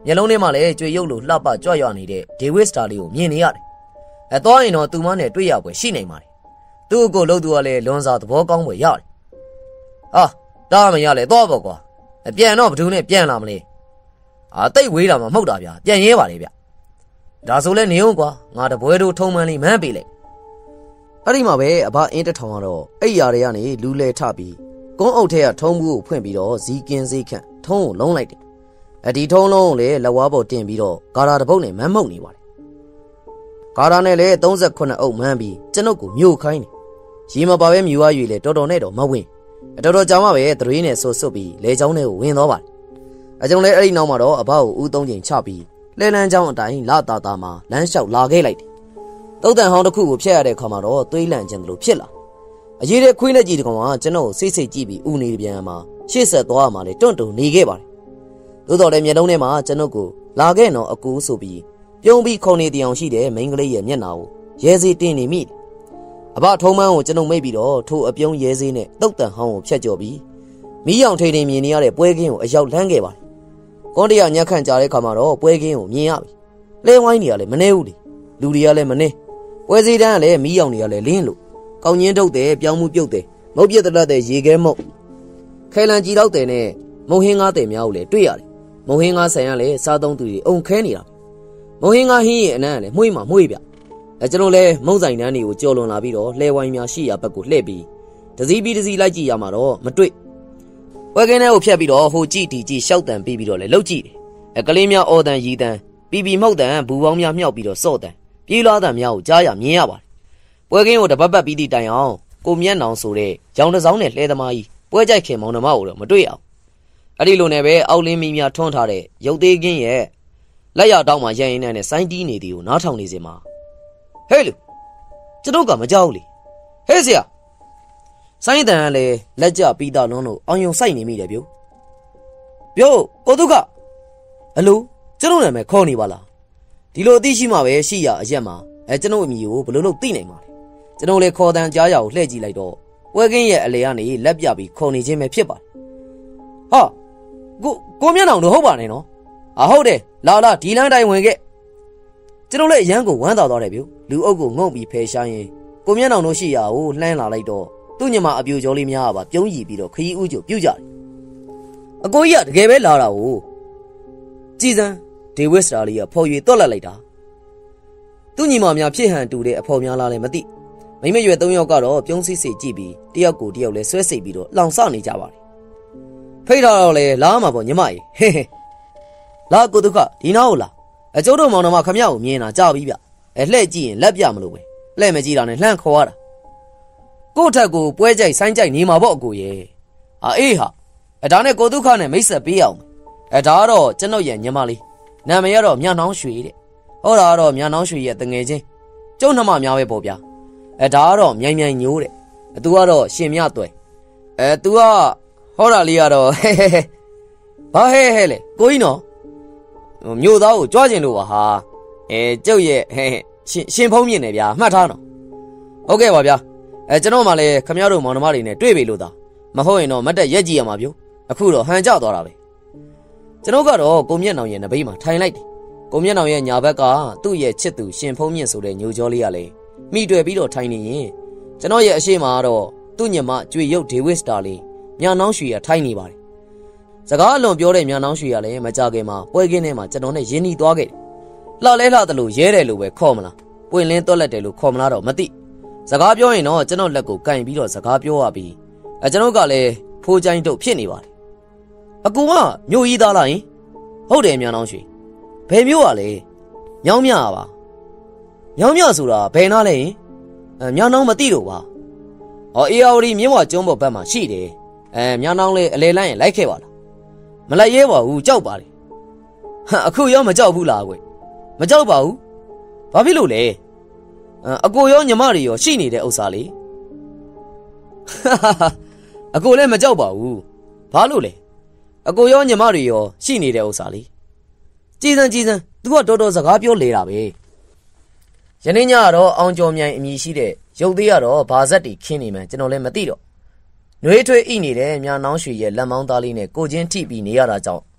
မျက်လုံးထဲမှာလည်းကြွေရုပ်လိုလှပကြွရွနေတဲ့ဒေးဝစ်စတာလေးကိုမြင်နေရတယ်အဲသွားရင်တော့သူမနဲ့တွေ့ရပွဲရှိနိုင်ပါတယ်သူ့ကိုလှုပ်သူကလည်းလွန်စွာသဘောကောင်းပွဲရတယ်ဟာတားမရလေသွားပေါ့ကွာပြန်တော့ဘသူနဲ့ပြန်လာမလဲအာတိတ်ဝေးတာမှမဟုတ်တာဗျာပြန်ရဲပါလေဗျဒါဆိုလဲနေအောင်ကွာငါတပွဲတို့ထုံမှန်လေးမန်းပေးလိုက်အဲ့ဒီမှာပဲအဘအင်းတထောင်ကတော့အဲ့ຢာတွေကနေလူလဲထပြီးကုန်းအုပ်ထဲကထုံးမှုကိုဖွင့်ပြီးတော့ဇီကင်းစေးခန့်ထုံးကိုလုံးလိုက်တယ်အဒီထုံးလုံးကိုလည်းလက်ဝါးပေါ်တင်ပြီးတော့ဂါရာတစ်ပုတ်နဲ့မန်းမှုတ်နေပါတယ်ဂါရာနဲ့လည်းသုံးဆယ်ခုနှစ်အုပ်မန်းပြီးကျွန်ုပ်ကိုမြို့ခိုင်းတယ်ရေမပါပဲမြူဝါရွေလေတော်တော်နဲ့တော့မဝင်တော်တော်ကြာမှပဲသရွေးနဲ့ဆွတ်ဆွတ်ပြီးလေချောင်းထဲကိုဝင်သွားပါတယ်အကြောင်းလဲအဲ့ဒီနောက်မှာတော့အဘကိုဦးသုံးချိန်ချပြီးလဲလန်းချောင်းအတိုင်းလာတာတာမှာလမ်းလျှောက်လာခဲ့လိုက်တယ်တုတ်တန်ဟောင်းတစ်ခုကိုဖျက်ရတဲ့ခါမှာတော့သွေးလန့်ခြင်းတို့ဖြစ်လာအရေးတဲ့ခွေးလက်ကြီးတကောင်ကကျွန်တော်စိတ်စိတ်ကြည့်ပြီးဦးနေပြန်မှာရှေ့ဆက်သွားမှလည်းတွန့်တုံနေခဲ့ပါတယ်သို့တော်လည်းမျက်လုံးထဲမှာကျွန်ုပ်ကိုလာခဲ့တော့အကူဆိုပြီးပြုံးပြီးခုံနေတရားရှိတဲ့မိန်းကလေးရဲ့မျက်နှာကိုရဲစေးတင်နေမိအဘထုံးမန်းကိုကျွန်ုပ်မိတ်ပြီးတော့ထိုအပြုံးရဲစေးနဲ့တုတ်တန်ဟောင်းကိုဖျက်ကြော်ပြီးမီးရောင်ထိန်ထိန်မြင်နေရတဲ့ပွဲကင်းကိုအရောက်လှမ်းခဲ့ပါတယ်ကွန်တရာညက်ခန့်ကြတဲ့ခါမှာတော့ပွဲကင်းကိုမြင်ရပြီလဲဝိုင်းနေရလဲမနေဘူးလေလူတွေကလည်းမနေပွဲစည်းတန်းကလည်းမီးရောင်တွေကလည်းလင်းလို့ကောင်းချင်းထုတ်တယ်ပြောင်းမှုပြုတ်တယ်မုတ်ပြက်တတ်တဲ့ရေခဲမုတ်ခဲလန်ကြီးတော့တယ်နဲ့မုံဟင်းကားတယ်များကိုလည်းတွေ့ရတယ်မုံဟင်းကားဆိုင်ကလည်းစားသုံးသူတွေအုံခဲနေတာမုံဟင်းကားဟင်းရဲ့အနံ့ကလည်းမှုေးမှမှုေးပြအဲကျွန်တော်လည်းမုံဆိုင်တန်းတွေကိုကြော်လွန်လာပြီးတော့လှဲဝိုင်းများရှိရာဘက်ကိုလှည့်ပြီးတစည်းပြီးတစည်းလိုက်ကြည့်ရမှာတော့မတွေ့ပွဲကင်းထဲကိုဖျက်ပြီးတော့ဟိုကြည့်တီကြည့်ရှောက်တန်ပြီးပြီးတော့လည်းလှုပ်ကြည့်တယ်အဲကလေးများအော်တန်ရီတန်ပီပီမှုတ်တန်ဘူပေါင်းများမြောက်ပြီးတော့စော့တန်ပြေးလွှားတန်များကိုကြားရမြင်ရပါတယ်ပွဲကင်းကိုတပတ်ပတ်ပြီးသည့်တိုင်အောင်ကိုမျက်နှောင်ဆိုတဲ့ရောင်တစောင်းနဲ့လှဲသမားကြီးပွဲကြိုက်ခင်မောင်နှမကိုတော့မတွေ့အောင်အဲ့ဒီလိုနဲ့ပဲအောက်လင်းမီများထွန်းထားတဲ့ရုပ်သေးကင်းရဲ့လက်ရတောင်းမှရရင်နဲ့စိုင်းတီးနေသည်ကိုနားထောင်နေစင်မှာဟဲ့လူကျွန်တော်ကမကြောက်လေဟဲ့ဆရာစိုင်းတန်ကလည်းလက်ကြပြီးသားလုံးလို့အောင်ယုံစိုက်နေမိတယ်ဗျို့ဗျို့ကိုတုခအလိုကျွန်တော်နာမည်ခေါ်နေပါလားဒီလိုအသိရှိမှပဲရှိရအရက်မှာအဲကျွန်တော်အမိကိုဘလို့လို့သိနိုင်မှာလဲကျွန်တော်လေခေါ်တန်ကြားရကိုလှည့်ကြည့်လိုက်တော့ပွဲကင်းရဲ့အလေကနေလက်ပြပြီးခေါ်နေခြင်းပဲဖြစ်ပါတယ်ဟာကိုကိုမျက်နှာတို့ဟုတ်ပါနဲ့နော်အာဟုတ်တယ်လာလာဒီလမ်းတိုင်းဝင်ခဲ့ကျွန်တော်လည်းအရန်ကိုဝမ်းသာသွားတယ်ဗျလူအုပ်ကိုငုံပြီးဖယ်ရှားရင်ကိုမျက်နှာတို့ရှိရာကိုလှမ်းလာလိုက်တော့သူ့ညမအပြူကြောလေးများပါပြုံးရည်ပြီးတော့ခရီးဥကျပြုတ်ကြတယ်အကိုကြီးကတကယ်ပဲလာတာကိုကြည်စမ်းဒေးဝစ်စတာလီကဖော်ရွေတွက်လက်လိုက်တာသူ့ညီမများဖြစ်ဟန်တူတဲ့အဖော်များလားလည်းမသိမိမရွယ်သုံးယောက်ကတော့ပြုံးစစ်စစ်ကြည့်ပြီးတယောက်ကိုတယောက်လဲဆွဲစိတ်ပြီးတော့လောင်ဆနေကြပါတယ်ဖိတ်ထားတော့လေလာမှာပေါ့ညီမကြီးဟဲဟဲလာကိုဒုက္ခဒီနားကိုလာအကျိုးတို့မောင်နှမခမရကိုမြင်တာကြာပြီဗျအဲလှဲ့ကြည့်ရင်လက်ပြမလို့ပဲလှဲ့မကြည့်တာနဲ့လှမ်းခေါ်ရတာကို့ထက်ကိုပွဲကြိုက်ဆိုင်းကြိုက်နေမှာပေါ့အကိုရဲ့အာအေးဟာအဲဒါနဲ့ကိုဒုက္ခနဲ့မိတ်ဆက်ပေးအောင်အဲဒါကတော့ကျွန်တော်ရဲ့ညီမလေးနာမည်ကတော့မြနှောင်းရွှေတဲ့ဟောတာကတော့မြနှောင်းရွှေရဲ့တငယ်ချင်းကျုံနှမများပဲပေါ့ဗျာအဲဒါကတော့မြိုင်မြိုင်ညိုးတဲ့အဲ तू ကတော့ရှင်မြသွဲအဲ तू ကဟောတာလေးကတော့ဟဲဟဲဟဲဘာဟဲဟဲလေကိုကြီးနော်မြို့သားကိုကြွားကျင်လို့ပါဟာအဲကျုပ်ရဲ့ဟဲရှင်ရှင်ဖုံးမြင်နေဗျာမှတ်ထားနော်ဟုတ်ကဲ့ပါဗျာအဲကျွန်တော်မှလည်းခမရတို့မောင်နှမတွေနဲ့တွေ့ပြီလို့သာမဟုတ်ရင်တော့မတ်တက်ရက်ကြည့်ရမှာဗျို့အခုတော့ဟန်ကျသွားတာပဲကျွန်တော်ကတော့ကိုမျက်နှောင်ရဲ့နဘေးမှာထိုင်လိုက်တယ်ကိုမျက်နှောင်ရဲ့ညာဘက်ကသူ့ရဲ့ချစ်သူရှင်ဖုံးမြင့်ဆိုတဲ့ညိုကြောလေးကလည်းမိတွေ့ပြီးတော့ထိုင်နေရင်ကျွန်တော်ရဲ့အရှိမကတော့သူ့ညမကြွေရုပ်ဒေးဝစ်စတာလေးမြနှောင်းရွှေရထိုင်နေပါတယ်စကားအလွန်ပြောတဲ့မြနှောင်းရွှေရလည်းမကြခင်မှာပွဲကင်းထဲမှာကျွန်တော်နဲ့ရင်းနှီးသွားခဲ့တယ်လှလဲလှတယ်လို့ရဲတယ်လို့ပဲခေါ်မလားပွင့်လင်းတွက်လက်တယ်လို့ခေါ်မလားတော့မသိစကားပြောရင်တော့ကျွန်တော်လက်ကိုကင်ပြီးတော့စကားပြောရပြီးအဲကျွန်တော်ကလည်းဖိုးချိုင်းတို့ဖြစ်နေပါတယ်အကူကမြို့ကြီးသားလားယင်ဟုတ်တယ်မြနှောင်းရွှေဘယ်မြို့ကလဲညောင်းမြပါညောင်းမြဆိုတာဘယ်နားလဲယင်အဲမြနှောင်းမသိတော့ပါဟောအေယာဝတီမြင်းဝကျွန်းပေါ်ဘက်မှာရှိတယ်အဲမြနှောင်းလေးအလေလိုက်ရင်လိုက်ခဲ့ပါလားမလိုက်ရဲပါဘူးကြောက်ပါလေဟာအခုရောမကြောက်ဘူးလားကွမကြောက်ပါဘူးဘာဖြစ်လို့လဲအကိုရောညီမတွေရောရှိနေတဲ့ဥစ္စာလေအကိုလည်းမကြောက်ပါဘူးဘာလို့လဲအကိုရောညီမတွေရောရှိနေတဲ့ဥစ္စာလေကြည်စံကြည်စံ तू ကတော်တော်စကားပြောလေတာပဲယနေ့ညကတော့အောင်ကျော်မြိုင်အမည်ရှိတဲ့ရုပ်သေးကတော့ဘာဇက်တီခင်းနေမှန်းကျွန်တော်လည်းမသိတော့နှွေးထွေးဣနေတဲ့မြနှောင်းရွှေရဲ့လက်မောင်းသားလေးနဲ့ကိုချင်းထိပြီးနေရတာကြောင့်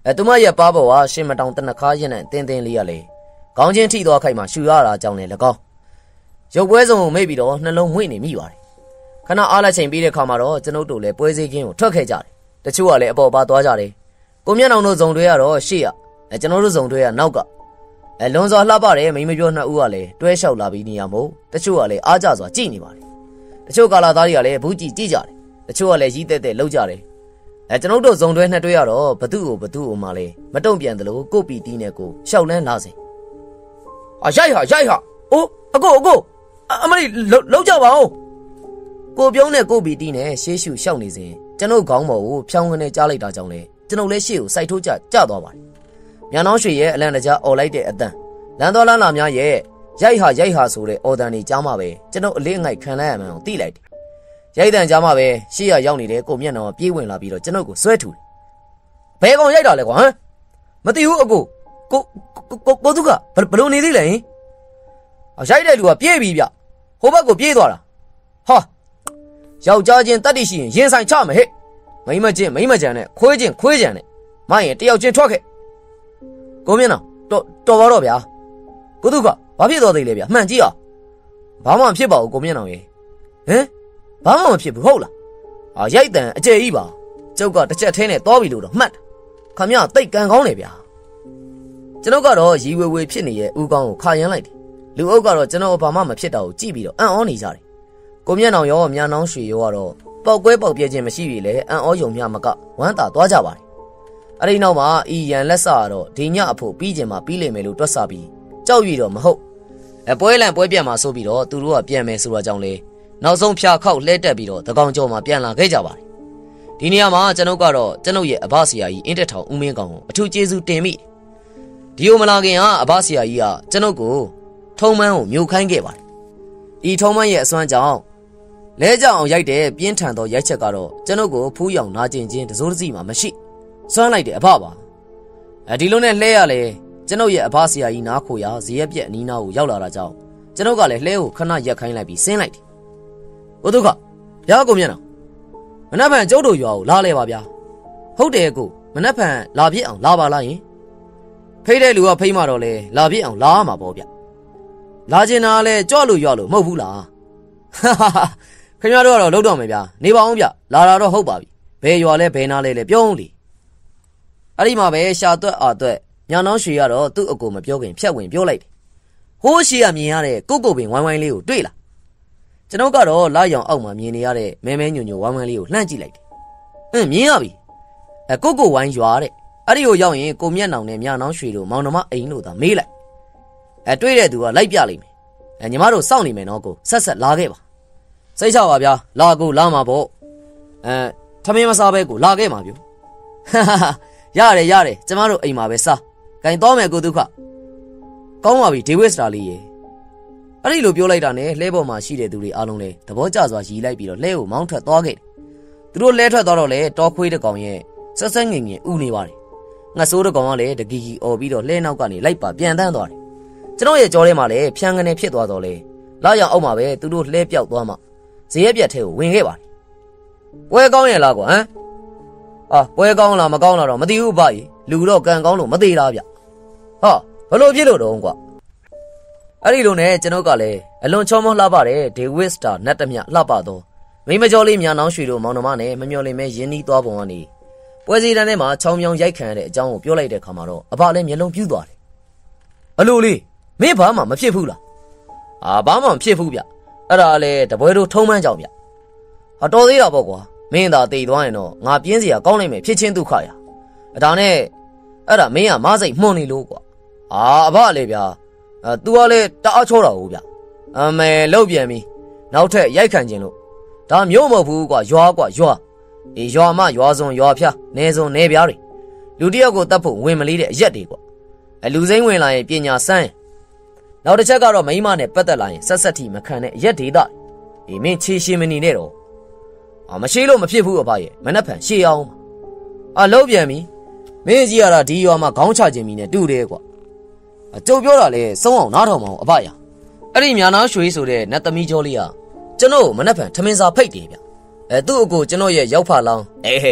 အဲသူမရဲ့ပါပေါ်ဟာရှင်မတောင်တနခါရင်နဲ့တင်းတင်းလေးရလေခေါင်းချင်းထိသွားခိုက်မှရှူရတာကြောင့်လေ၎င်းရုပ်ပွဲစုံကိုမိတ်ပြီးတော့နှလုံးမွေ့နေမိပါတယ်ခဏအားလက်ချိန်ပြီးတဲ့ခါမှာတော့ကျွန်ုပ်တို့လည်းပွဲစည်းခင်းကိုထွက်ခဲ့ကြတယ်တချို့ကလည်းအပေါ်ပါသွားကြတယ်ကိုမျက်နှာတို့ဇုံတွေကတော့ရှေ့ရအဲကျွန်တော်တို့ဇုံတွေကနောက်ကအဲလွန်စွာလှပတဲ့မိမပြောနှစ်ဦးကလည်းတွဲလျှောက်လာပြီးနေရမို့တချို့ကလည်းအားကြစွာကြည့်နေပါတယ်တချို့ကာလာသားတွေကလည်းဘူးကြည့်ကြည့်ကြတယ်တချို့ကလည်းရီးတဲ့တဲ့လှုပ်ကြတယ်အဲကျွန်တော်တို့ဇုံတွဲနှစ်တွဲရတော့ဘသူ့ကိုဘသူ့ကိုမှလည်းမတုံ့ပြန်သလိုကိုပီတီးနဲ့ကိုရှောက်လန်းလာစဉ်အာရိုက်ဟာရိုက်ဟာအိုးအကိုအကိုအမလေးလှုပ်ကြပါဦးကိုပြုံးနဲ့ကိုပီတီးနဲ့ရှေးရှုရှောက်နေစဉ်ကျွန်ုပ်ခေါင်းပေါ်ကိုဖြောင်းကနေကြားလိုက်တာကြောင့်လေကျွန်ုပ်လည်းရှေ့ကိုစိုက်ထိုးကြကြသွားပါတယ်မြန်နှောင်းရွှေရဲ့အလန့်တကြားអော်လိုက်တဲ့အတန်လမ်းတော်လမ်းလာများရဲ့ရိုက်ဟာရိုက်ဟာဆိုတဲ့အော်တန်တွေကြားမှာပဲကျွန်ုပ်အလေးအငိုက်ခံလိုက်ရမှန်းသိလိုက်တယ်ရိုက်တန်ကြားမှာပဲရှေ့ရရောက်နေတဲ့ကိုမျက်နှာပြေးဝင်လာပြီးတော့ကျွန်ုပ်ကိုဆွဲထူတယ်ဘယ်ကောင်ရိုက်တာလဲကွာဟမ်မသိဘူးအကိုကိုကိုကိုသူကဘလို့နေသေးလဲဟင်ရိုက်တဲ့လူကပြေးပြီဗျဟိုဘက်ကိုပြေးသွားတာဟာယောက်ျားချင်းတတ်တိရှိရင်ရင်ဆိုင်ချမယ်ဟဲ့မိမချင်းမိမကြံနဲ့ခွေးချင်းခွေးကြံနဲ့မရင်တယောက်ချင်းထွက်ခဲ့ကိုမျက်နှာတော်တော်ပါတော့ဗျာကိုသူကဘာဖြစ်သွားသေးလဲဗျမှန်ကြည့်အောင်ဘာမှမဖြစ်ပါဘူးကိုမျက်နှာရေဟင်ဘာမှမဖြစ်ဘူးဟုတ်လားအာရိုက်တန်အကျယ်ကြီးပါကျုပ်ကတစ်ချက်ထဲနဲ့သွားပြီလို့တော့မှတ်ခမရတိတ်ကန်ကောင်းတယ်ဗျာကျွန်ုပ်ကတော့ရီဝေဝေဖြစ်နေတဲ့ဦးကောင်းကိုခါရမ်းလိုက်တယ်လူအုပ်ကတော့ကျွန်တော်ဘာမှမဖြစ်တာကိုကြည့်ပြီးတော့အံ့ဩနေကြတယ်ကိုမျက်နှာရောမြန်နှောင်းရွှေရောကတော့ပေါက်ကွဲပေါက်ပြဲခြင်းမရှိပြီလေအံ့ဩယုံမြမကဝမ်းသာသွားကြပါတယ်အဲ့ဒီနောက်မှာအီရန်လက်စကတော့ဒီညအဖို့ပြီးကျင်မှာပြီးလိမ့်မယ်လို့တွက်ဆပြီးကြောက်ရွံ့တော့မဟုတ်အပွဲလန့်ပွဲပြတ်မှာဆိုပြီးတော့သူတို့ကပြန်မယ်ဆိုတာကြောင့်လေနောက်ဆုံးဖြာခောက်လှဲတက်ပြီးတော့တကောင်ကျော်မှာပြန်လာခဲ့ကြပါတယ်ဒီနေရာမှာကျွန်ုပ်ကတော့ကျွန်ုပ်ရဲ့အဘဆရာကြီးအင်းတက်ထောင်ဦးမင်းကောင်ကိုအထူးကျေးဇူးတင်မိဒီလိုမလာခင်ကအဘဆရာကြီးကကျွန်ုပ်ကိုထုံမန်းကိုမြို့ခိုင်းခဲ့ပါတယ်ဤထုံမန်းရဲ့အစွမ်းကြောင့်လဲကြအောင်ရိုက်တဲ့ပြင်းထန်သောရိုက်ချက်ကတော့ကျွန်ုပ်ကိုဖူးယောင်နာကျင်ခြင်းတစိုးတစီမှမရှိစွမ်းလိုက်တဲ့အဘပါအဲဒီလိုနဲ့လှဲရလေကျွန်ုပ်ရဲ့အဘဆရာကြီးနားခိုရာဇရက်ပြက်အနီးနားကိုရောက်လာတာကြောင့်ကျွန်ုပ်ကလည်းလှဲကိုခဏရက်ခိုင်းလိုက်ပြီးဆင်းလိုက်တယ်ကိုဒုက္ခဗျာကိုမျက်နှာမနှက်ဖန်ကျုပ်တို့ရွာကိုလာလဲပါဗျာဟုတ်တယ်ကိုမနှက်ဖန်လာပြစ်အောင်လာပါလားယင်ဖိတဲ့လူကဖိမှတော့လေလာပြစ်အောင်လာရမှာပေါ့ဗျလာကျင်တာလဲကြော့လို့ရွာလို့မဟုတ်ဘူးလားဟာဟာခင်ဗျားတို့ကတော့လှုပ်တော့မယ်ဗျာနေပါအောင်ဗျလာတာတော့ဟုတ်ပါပြီဘယ်ရွာလဲဘယ်နာလဲလဲပြောဦးလေအဲ့ဒီမှာပဲရှာသွက်အာသွက်ညောင်နှောင်းရွှေကတော့သူ့အကိုမပြောခင်ဖြတ်ဝင်ပြောလိုက်တယ်ဟိုးရှိရမြင်ရတဲ့ကိုကိုပင်ဝိုင်းဝိုင်းလေးကိုတွေ့လားကျွန်တော်ကတော့လာရောင်အောက်မှာမြင်နေရတဲ့မဲမဲညွညွဝိုင်းဝိုင်းလေးကိုလှမ်းကြည့်လိုက်တယ်အင်းမြင်ရပြီအကိုကိုဝိုင်းရွာတဲ့အဲ့ဒီကိုရောက်ရင်ကိုမျက်နှောင်နဲ့မြနှောင်းရွှေတို့မောင်နှမအိမ်တို့သာမေးလိုက်အဲတွေ့တဲ့သူကလိုက်ပြလိုက်မယ်အဲညီမတို့စောင့်နေမယ်နော်ကိုဆက်ဆက်လာခဲ့ပါစိတ်ချပါဗျာလာကိုလာမှာပေါ့အဲထမင်းမစားပဲကိုလာခဲ့မှာပြရတယ်ရတယ်ကျမတို့အိမ်မှာပဲစားဂိုင်တော့မယ်ကိုဒုက္ခကောင်းပါပြီဒေးဝစ်စတာလေးရေအဲ့ဒီလိုပြောလိုက်တာနဲ့လှဲပေါ်မှာရှိတဲ့သူတွေအားလုံးလည်းသဘောကျစွာရီလိုက်ပြီးတော့လှဲကိုမောင်းထွက်သွားခဲ့တယ်သူတို့လဲထွက်သွားတော့လေတောခွေးတကောင်ရဲ့ဆက်ဆက်ငင်ငင်ဥနေပါတယ်ငါဆိုးတကောင်ကလည်းတကီကီអော်ပြီးတော့လှဲနောက်ကနေလိုက်ပါပြန်တန်းသွားတယ်ကျွန်တော်ရဲ့ကြောထဲမှာလည်းဖြန်းကနေဖြစ်သွားတော့လေလာရအောင်အောက်မှာပဲသူတို့လှဲပြောက်သွားမှဇေယျပြက်ထဲကိုဝင်ခဲ့ပါတယ်ပွဲကောင်းရဲ့လားကွာဟမ်အာပွဲကောင်းလားမကောင်းလားတော့မသိဘူးဗျလူတော့ကံကောင်းလို့မသေးတာဗျဟာဘလို့ဖြစ်လို့တော့ကွာအဲ့ဒီလိုနဲ့ကျွန်တော်ကလည်းအလွန်ချောမောလှပတဲ့ဒေးဝစ်စတာနတ်တမြလှပတော့မိမကျော်လေးမြန်နှောင်းရွှေတို့မောင်နှမနဲ့မမျော်လင့်မဲရင်းနှီးသွားပုံကနေပွဲစီတန်းထဲမှာချောင်းမြောင်းရိုက်ခံရတဲ့အကြောင်းကိုပြောလိုက်တဲ့ခါမှာတော့အဘလည်းမျက်လုံးပြူးသွားတယ်အလိုလေးမင်းဘာမှမဖြစ်ဘူးလားအာဘာမှမဖြစ်ဘူးဗျအဲ့ဒါလည်းတပွဲတို့ထုံးမှန်းကြောင်ဗျဟာတော်သေးတာပေါ့ကွာမင်းသာတိတ်သွားရင်တော့ငါပြင်းစရာကောင်းနိုင်မယ်ဖြစ်ချင်းဒုက္ခရအဒါနဲ့အဲ့ဒါမင်းကမစိတ်မှုန်နေလို့ကွာအာအဘလေဗျာအဲ तू ကလည်းတအားချောတာဟုတ်ဗျအမေလှုပ်ပြန်ပြီနောက်ထပ်ရိုက်ခံခြင်းလို့ဒါမျိုးမဟုတ်ဘူးကွာရွာကွာရွာအေးရွာမရွာစုံရွာဖျားနေစုံနေပြားတွေလူတယောက်ကိုတတ်ဖို့ဝင်မလေးတဲ့အရက်တွေကွာအလူစိမ့်ဝင်လာရင်ပညာစမ်းနောက်တစ်ချက်ကတော့မိမနဲ့ပတ်သက်လာရင်ဆက်ဆက်ထိမခံတဲ့အရက်ဒေသအေးမင်းချေရှင်းမနေနဲ့တော့အာမရှိလို့မဖြစ်ဘူးအဖရဲ့မနှက်ဖန်ရှေးအောင်အာလှုပ်ပြန်ပြီမင်းကြီးရတာဒီရွာမှာခေါင်းချခြင်းမီနဲ့တူတယ်ကွာအကျုပ်ပြောတာလေစုံအောင်နားထောင်မအောင်အဖရအဲ့ဒီမြန်နာရွှေဆိုတဲ့နတ်သမီးကျော်လေးကကျွန်တော်မနှက်ဖန်ထမင်းစားဖိတ်တယ်ဗျအဲသူ့အကိုကျွန်တော်ရဲ့ရောက်ဖလောင်းအေး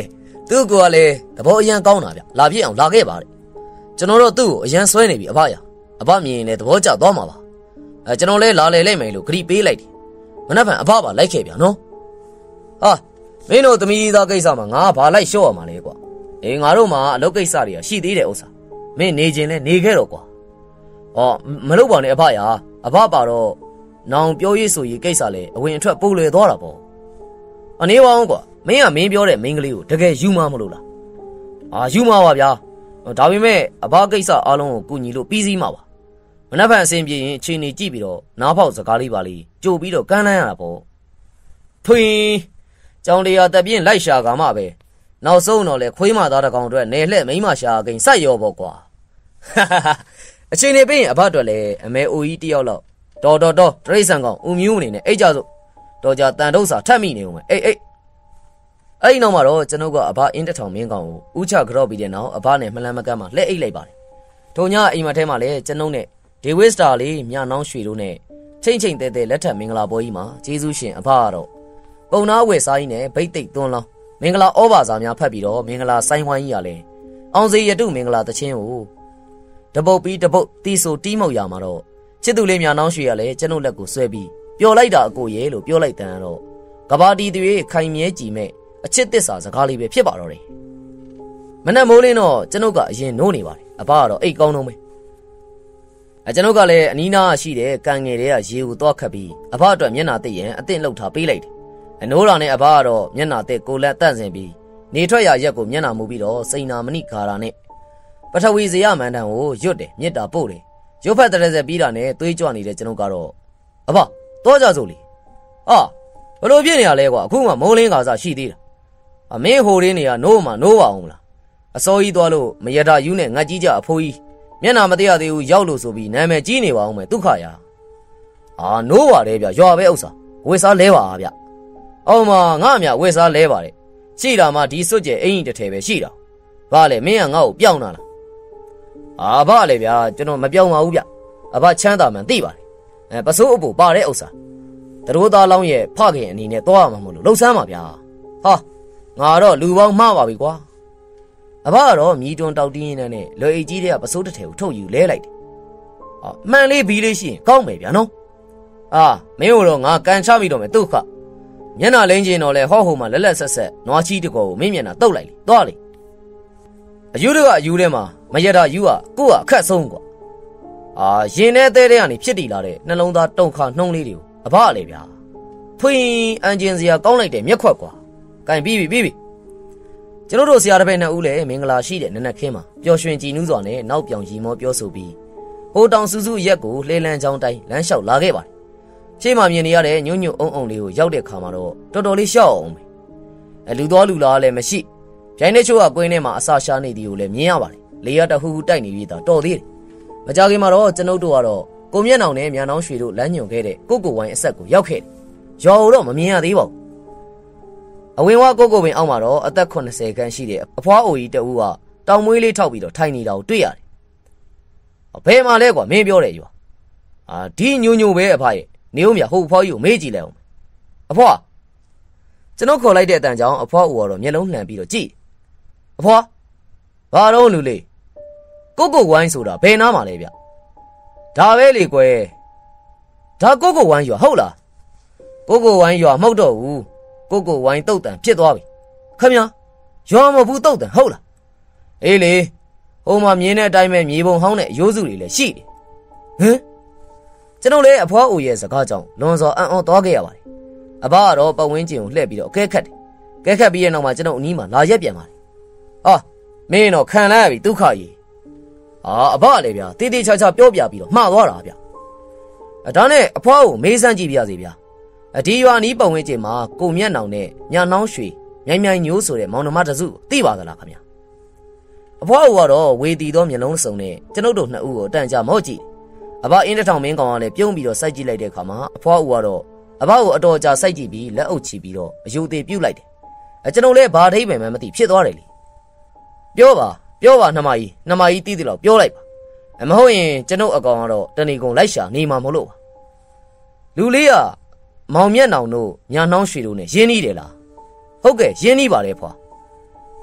သူ့ကိုကလည်းသဘောအရန်ကောင်းတာဗျလာပြည့်အောင်လာခဲ့ပါတယ်ကျွန်တော်တို့သူ့ကိုအရန်ဆွဲနေပြီအဖရအဖမြင်ရင်လည်းသဘောကျသွားမှာပါအဲကျွန်တော်လည်းလာလေလိုက်မယ်လို့ခရီးပေးလိုက်တယ်မနှက်ဖန်အဖပါလိုက်ခဲ့ဗျာနော်ဟာမင်းတို့သမီးသားကိစ္စမှာငါဘာလိုက်ရှော့ရမှာလဲကွာအေးငါတို့မှာအလုပ်ကိစ္စတွေကရှိသေးတယ်ဥစ္စာမင်းနေခြင်းလဲနေခဲ့တော့ကွာဟောမလုပ်ပါနဲ့အဖရအဖပါတော့နောင်ပြောရေးဆိုရေးကိစ္စလဲအဝင်အထွက်ပို့လွယ်သွားတာပေါ့အနေပါအောင်ကွာမင်းကမင်းပြောတဲ့မိန်းကလေးကိုတကယ်ယူမှာမလို့လားအာယူမှာပါဗျာဒါပေမဲ့အဘကိစ္စအားလုံးကိုကူညီလို့ပြီးစီးမှာပါမနှက်ဖန်အဆင်ပြေရင်အချိန်နေကြည့်ပြီးတော့နားဖောက်စကားလေးပါလေးကြိုပြီးတော့ကမ်းလှမ်းရတာပေါ့ထွင်းကြောင်တရားတက်ပြင်းလိုက်ရှာကမှပဲနောက်ဆုံးတော့လေခွေးမသားတကောင်အတွက်နေလှဲ့မိန်းမရှာကိန်းစိုက်ရောပေါ့ကွာအချိန်နေပြီးရင်အဘအတွက်လည်းအမေအိုကြီးတယောက်လောက်တော်တော်တော်တရိတ်ဆန်ကောင်ဦးမျိုးအနေနဲ့အိတ်ကြစို့တော်ကြတန်တုပ်စာထပ်မိနေဦးမယ်အေးအေးအဲ့ဒီနောက်မှာတော့ကျွန်ုပ်ကအဘအင်းတထောင်မင်းကောင်ကိုဥချကြော့ပြီးတဲ့နောက်အဘနဲ့မလန်းမကမ်းမှာလှည့်အိတ်လိုက်ပါတယ်။ထိုညအိမ်မထဲမှာလည်းကျွန်ုပ်နဲ့ဒေဝစ်စတာလေးမြနောင်းရွှေတို့နဲ့ချိန်ချိန်တဲတဲလက်ထပ်မင်္ဂလာပွဲကြီးမှာကျေးဇူးရှင်အဘကတော့ပုံနာဝယ်စားကြီးနဲ့ဗိတ်သိက်သွန်းလောင်းမင်္ဂလာဩဘာစာများဖတ်ပြီးတော့မင်္ဂလာဆိုင်ဝိုင်းကြီးရလဲအောင်စီရတုမင်္ဂလာတခြင်းကိုတပုတ်ပြီးတပုတ်တီးဆိုတီးမောက်ရမှာတော့ချစ်သူလေးမြနောင်းရွှေရလဲကျွန်ုပ်လက်ကိုဆွဲပြီးပျော်လိုက်တာအကိုရဲ့လို့ပြောလိုက်တဲ့တော့ကဘာတီတွေခိုင်မြဲကြည်မဲ့အချစ်သစ္စာစကားလေးပဲဖြစ်ပါတော့တယ်မနဲ့မိုးလင်းတော့ကျွန်ုပ်ကအရင်နိုးနေပါတယ်အဘကတော့အိတ်ကောင်းတော့မယ်အဲကျွန်ုပ်ကလည်းအနီးနားရှိတဲ့ကန်ငယ်တွေကရေကိုသွားခတ်ပြီးအဘအတွက်မျက်နှာသိရင်အသင့်လှုပ်ထားပေးလိုက်တယ်အနိုးတော်နဲ့အဘကတော့မျက်နှာသိကိုလက်တန့်စင်ပြီးနေထွက်ရရက်ကိုမျက်နှာမူပြီးတော့စိန်နာမဏိဂါရာနဲ့ပထဝီဇယမန္တန်ကိုရွတ်တယ်မြစ်တာပို့တယ်ရုပ်ဖက်တရစက်ပြီးတာနဲ့သွေးကြွနေတဲ့ကျွန်ုပ်ကတော့အဘတော့ကြစို့လေအာဘလို့ဖြစ်နေရလဲကွာအခုမှမိုးလင်းကာစားရှိသေးတာအမင်းဟိုရင်းနေရနိုးမှနိုးပါအောင်မလားအစောကြီးသွားလို့မရတာယူနဲ့ငတ်ကြီးကြအဖိုးကြီးမျက်နာမတရသေးဘူးရောက်လို့ဆိုပြီးနာမည်ကြီးနေပါအောင်မယ်ဒုက္ခရာအာနိုးပါတယ်ဗျရွာပဲဥစ္စာဝေစားလဲပါဗျအော်မငါအမြဝေစားလဲပါတယ်ရှိတာမှဒီစွတ်ကျဲအင်းကြီးတစ်ထည်ပဲရှိတာဘာလဲမင်းကငါ့ကိုပြောင်းလာလားအာဘာလဲဗျာကျွန်တော်မပြောင်းပါဘူးဗျအဘချမ်းသာမှန်သိပါတယ်အဲပစိုးအပူပါတဲ့ဥစ္စာတရိုးသားလောင်းရဲ့ဖခင်အနေနဲ့သွားရမှာမလို့လှုပ်ဆန်းပါဗျာဟာငါတော့လူပေါင်းမှားပါပြီကွာအဘကတော့မြည်တွန်တောက်တင်းရင်းနဲ့လွယ်အိတ်ကြီးတွေကပစိုးတစ်ထည်ကိုထုတ်ယူလဲလိုက်တယ်ဟာမှန်လေးဘီလေးရှိရင်ကောင်းမယ်ဗျာနော်အာမင်းတို့တော့ငါကန်ချမိတော့မယ်ဒုက္ခမျက်နှာလိမ့်ချင်းတော့လဲဟောဟိုမှာလက်လက်ဆက်ဆက်နွားချီတကောကိုမင်းမျက်နှာတုတ်လိုက်လေသွားလေအယူတွေကအယူထဲမှာမရတာယူကကိုယ့်ကအခက်ဆုံးကွာအာရင်ထဲတဲတဲကနေဖြစ်တည်လာတဲ့နှလုံးသားတုံခါနှုံးလေးတွေကိုအဘလေဗျာဖွင့်အန်ဂျင်စရာကောင်းလိုက်တဲ့မျက်ခွက်ကွာကင်ပြီးပြီပြီးပြီကျွန်တော်တို့ဆရာတစ်ပည့်နှစ်ဦးလည်းမင်္ဂလာရှိတဲ့နနက်ခင်းမှာပျော်ရွှင်ကြည်နူးစွာနဲ့နောက်ပြောင်ရီမောပြောဆိုပြီးဟိုတောင်စုစုရက်ကိုလှေလန်းချောင်းတိုင်းလမ်းလျှောက်လာခဲ့ပါတယ်ရှေ့မှာမြင်နေရတဲ့ညွန့်ညွန့်အုံအုံလေးကိုရောက်တဲ့ခါမှာတော့တော်တော်လေးရှောက်အောင်ပဲအလူတော်လူလားလည်းမရှိပြိုင်တဲ့ချို့ကကွင်းထဲမှာအစာရှာနေသည်ကိုလည်းမြင်ရပါတယ်လေရတဟူဟူတိုက်နေပြီးတော့တော်သေးတယ်မကြခင်မှာတော့ကျွန်ုပ်တို့ကတော့ကိုမျက်နှောင်နဲ့မြန်နှောင်းရွှေတို့လမ်းညွန်ခဲ့တဲ့ကိုကိုဝိုင်းအဆက်ကိုရောက်ခဲ့တယ်ရွာတော့မမြင်ရသေးပါဘူးအဝင်ဝကိုကိုပင်အောက်မှာတော့အသက်ခုနှစ်ဆယ်ခန့်ရှိတဲ့အဖွားအိုကြီးတဦးကတောင်မွေးလေးထောက်ပြီးတော့ထိုင်နေတာကိုတွေ့ရတယ်ဘယ်မှာလဲကွာမင်းပြောတယ်ရွာအာဒီညိုညိုပဲအဖရဲ့နေဦးမြဟိုအဖွားကြီးကိုမေးကြည့်လိုက်အောင်အဖွားကျွန်တော်ခေါ်လိုက်တဲ့အတန်ကြောင့်အဖွားအိုကတော့မျက်လုံးလှန်ပြီးတော့ကြည့်အဖွားဘာတော့လူလေးကိုကိုဝိုင်းဆိုတာဘယ်နားမှာလဲဗျဒါပဲလေကွယ်ဒါကိုကိုဝိုင်းရွာဟုတ်လားကိုကိုဝိုင်းရွာမဟုတ်တော့ဘူးကိုကိုဝိုင်းတုတ်တန်ဖြစ်သွားပြီခင်ဗျာရွာမဘူးတုတ်တန်ဟုတ်လားအေးလေဟိုမှာမြင်းတဲ့အတိုင်းပဲမြေပုံဟောင်းတဲ့ရိုးစုတွေလည်းရှိတယ်ဟမ်ကျွန်တော်လည်းအဖွားအိုရဲ့စကားကြောင့်လွန်စွာအံ့ဩသွားခဲ့ရပါတယ်အဘကတော့ပတ်ဝန်းကျင်ကိုလှည့်ပြီးတော့အကဲခတ်တယ်ကဲခတ်ပြီးတဲ့နောက်မှာကျွန်တော်အနီးမှာလာရက်ပြန်ပါတယ်အာမင်းတော့ခံလိုက်ရပြီဒုက္ခကြီးအာအဘလည်းဗျာတေးသေးချာချာပြောပြပြီးတော့မှားသွားတာဗျအဒါနဲ့အဖွားကိုမေးစမ်းကြည့်ပြစေဗျာအဒီရွာနီးပတ်ဝန်းကျင်မှာကိုမျက်နှောင်နဲ့ညာနှောင်းရွှေမြိုင်မြိုင်ညိုးဆိုတဲ့မောင်နှမတစုသိပါသလားခင်ဗျာအဖွားကတော့ဝေတီသောမျက်လုံးစုံနဲ့ကျွန်ုပ်တို့နှစ်ဦးကိုတန်ကြမော့ကြည့်အဘအင်းတထောင်မင်းကောင်ကလည်းပြုံးပြီးတော့စိုက်ကြည့်လိုက်တဲ့အခါမှာအဖွားကတော့အဘကိုအတော်ကြာစိုက်ကြည့်ပြီးလက်အုပ်ချပြီးတော့အယုသေးပြုတ်လိုက်တယ်အကျွန်ုပ်လည်းဘာထိပ်ပဲမသိဖြစ်သွားတယ်လေပြောပါပြောပါနှမကြီးနှမကြီးတီးတယ်လို့ပြောလိုက်ပါအမဟုတ်ရင်ကျွန်ုပ်အကောင်ကတော့တဏီကုံလိုက်ရှာနေမှာမလို့ပါလူလေးကမောင်မျက်နှောင်တို့ညာနှောင်းရွှေတို့နဲ့ရင်းနှီးတယ်လားဟုတ်ကဲ့ရင်းနှီးပါတယ်ဖွာ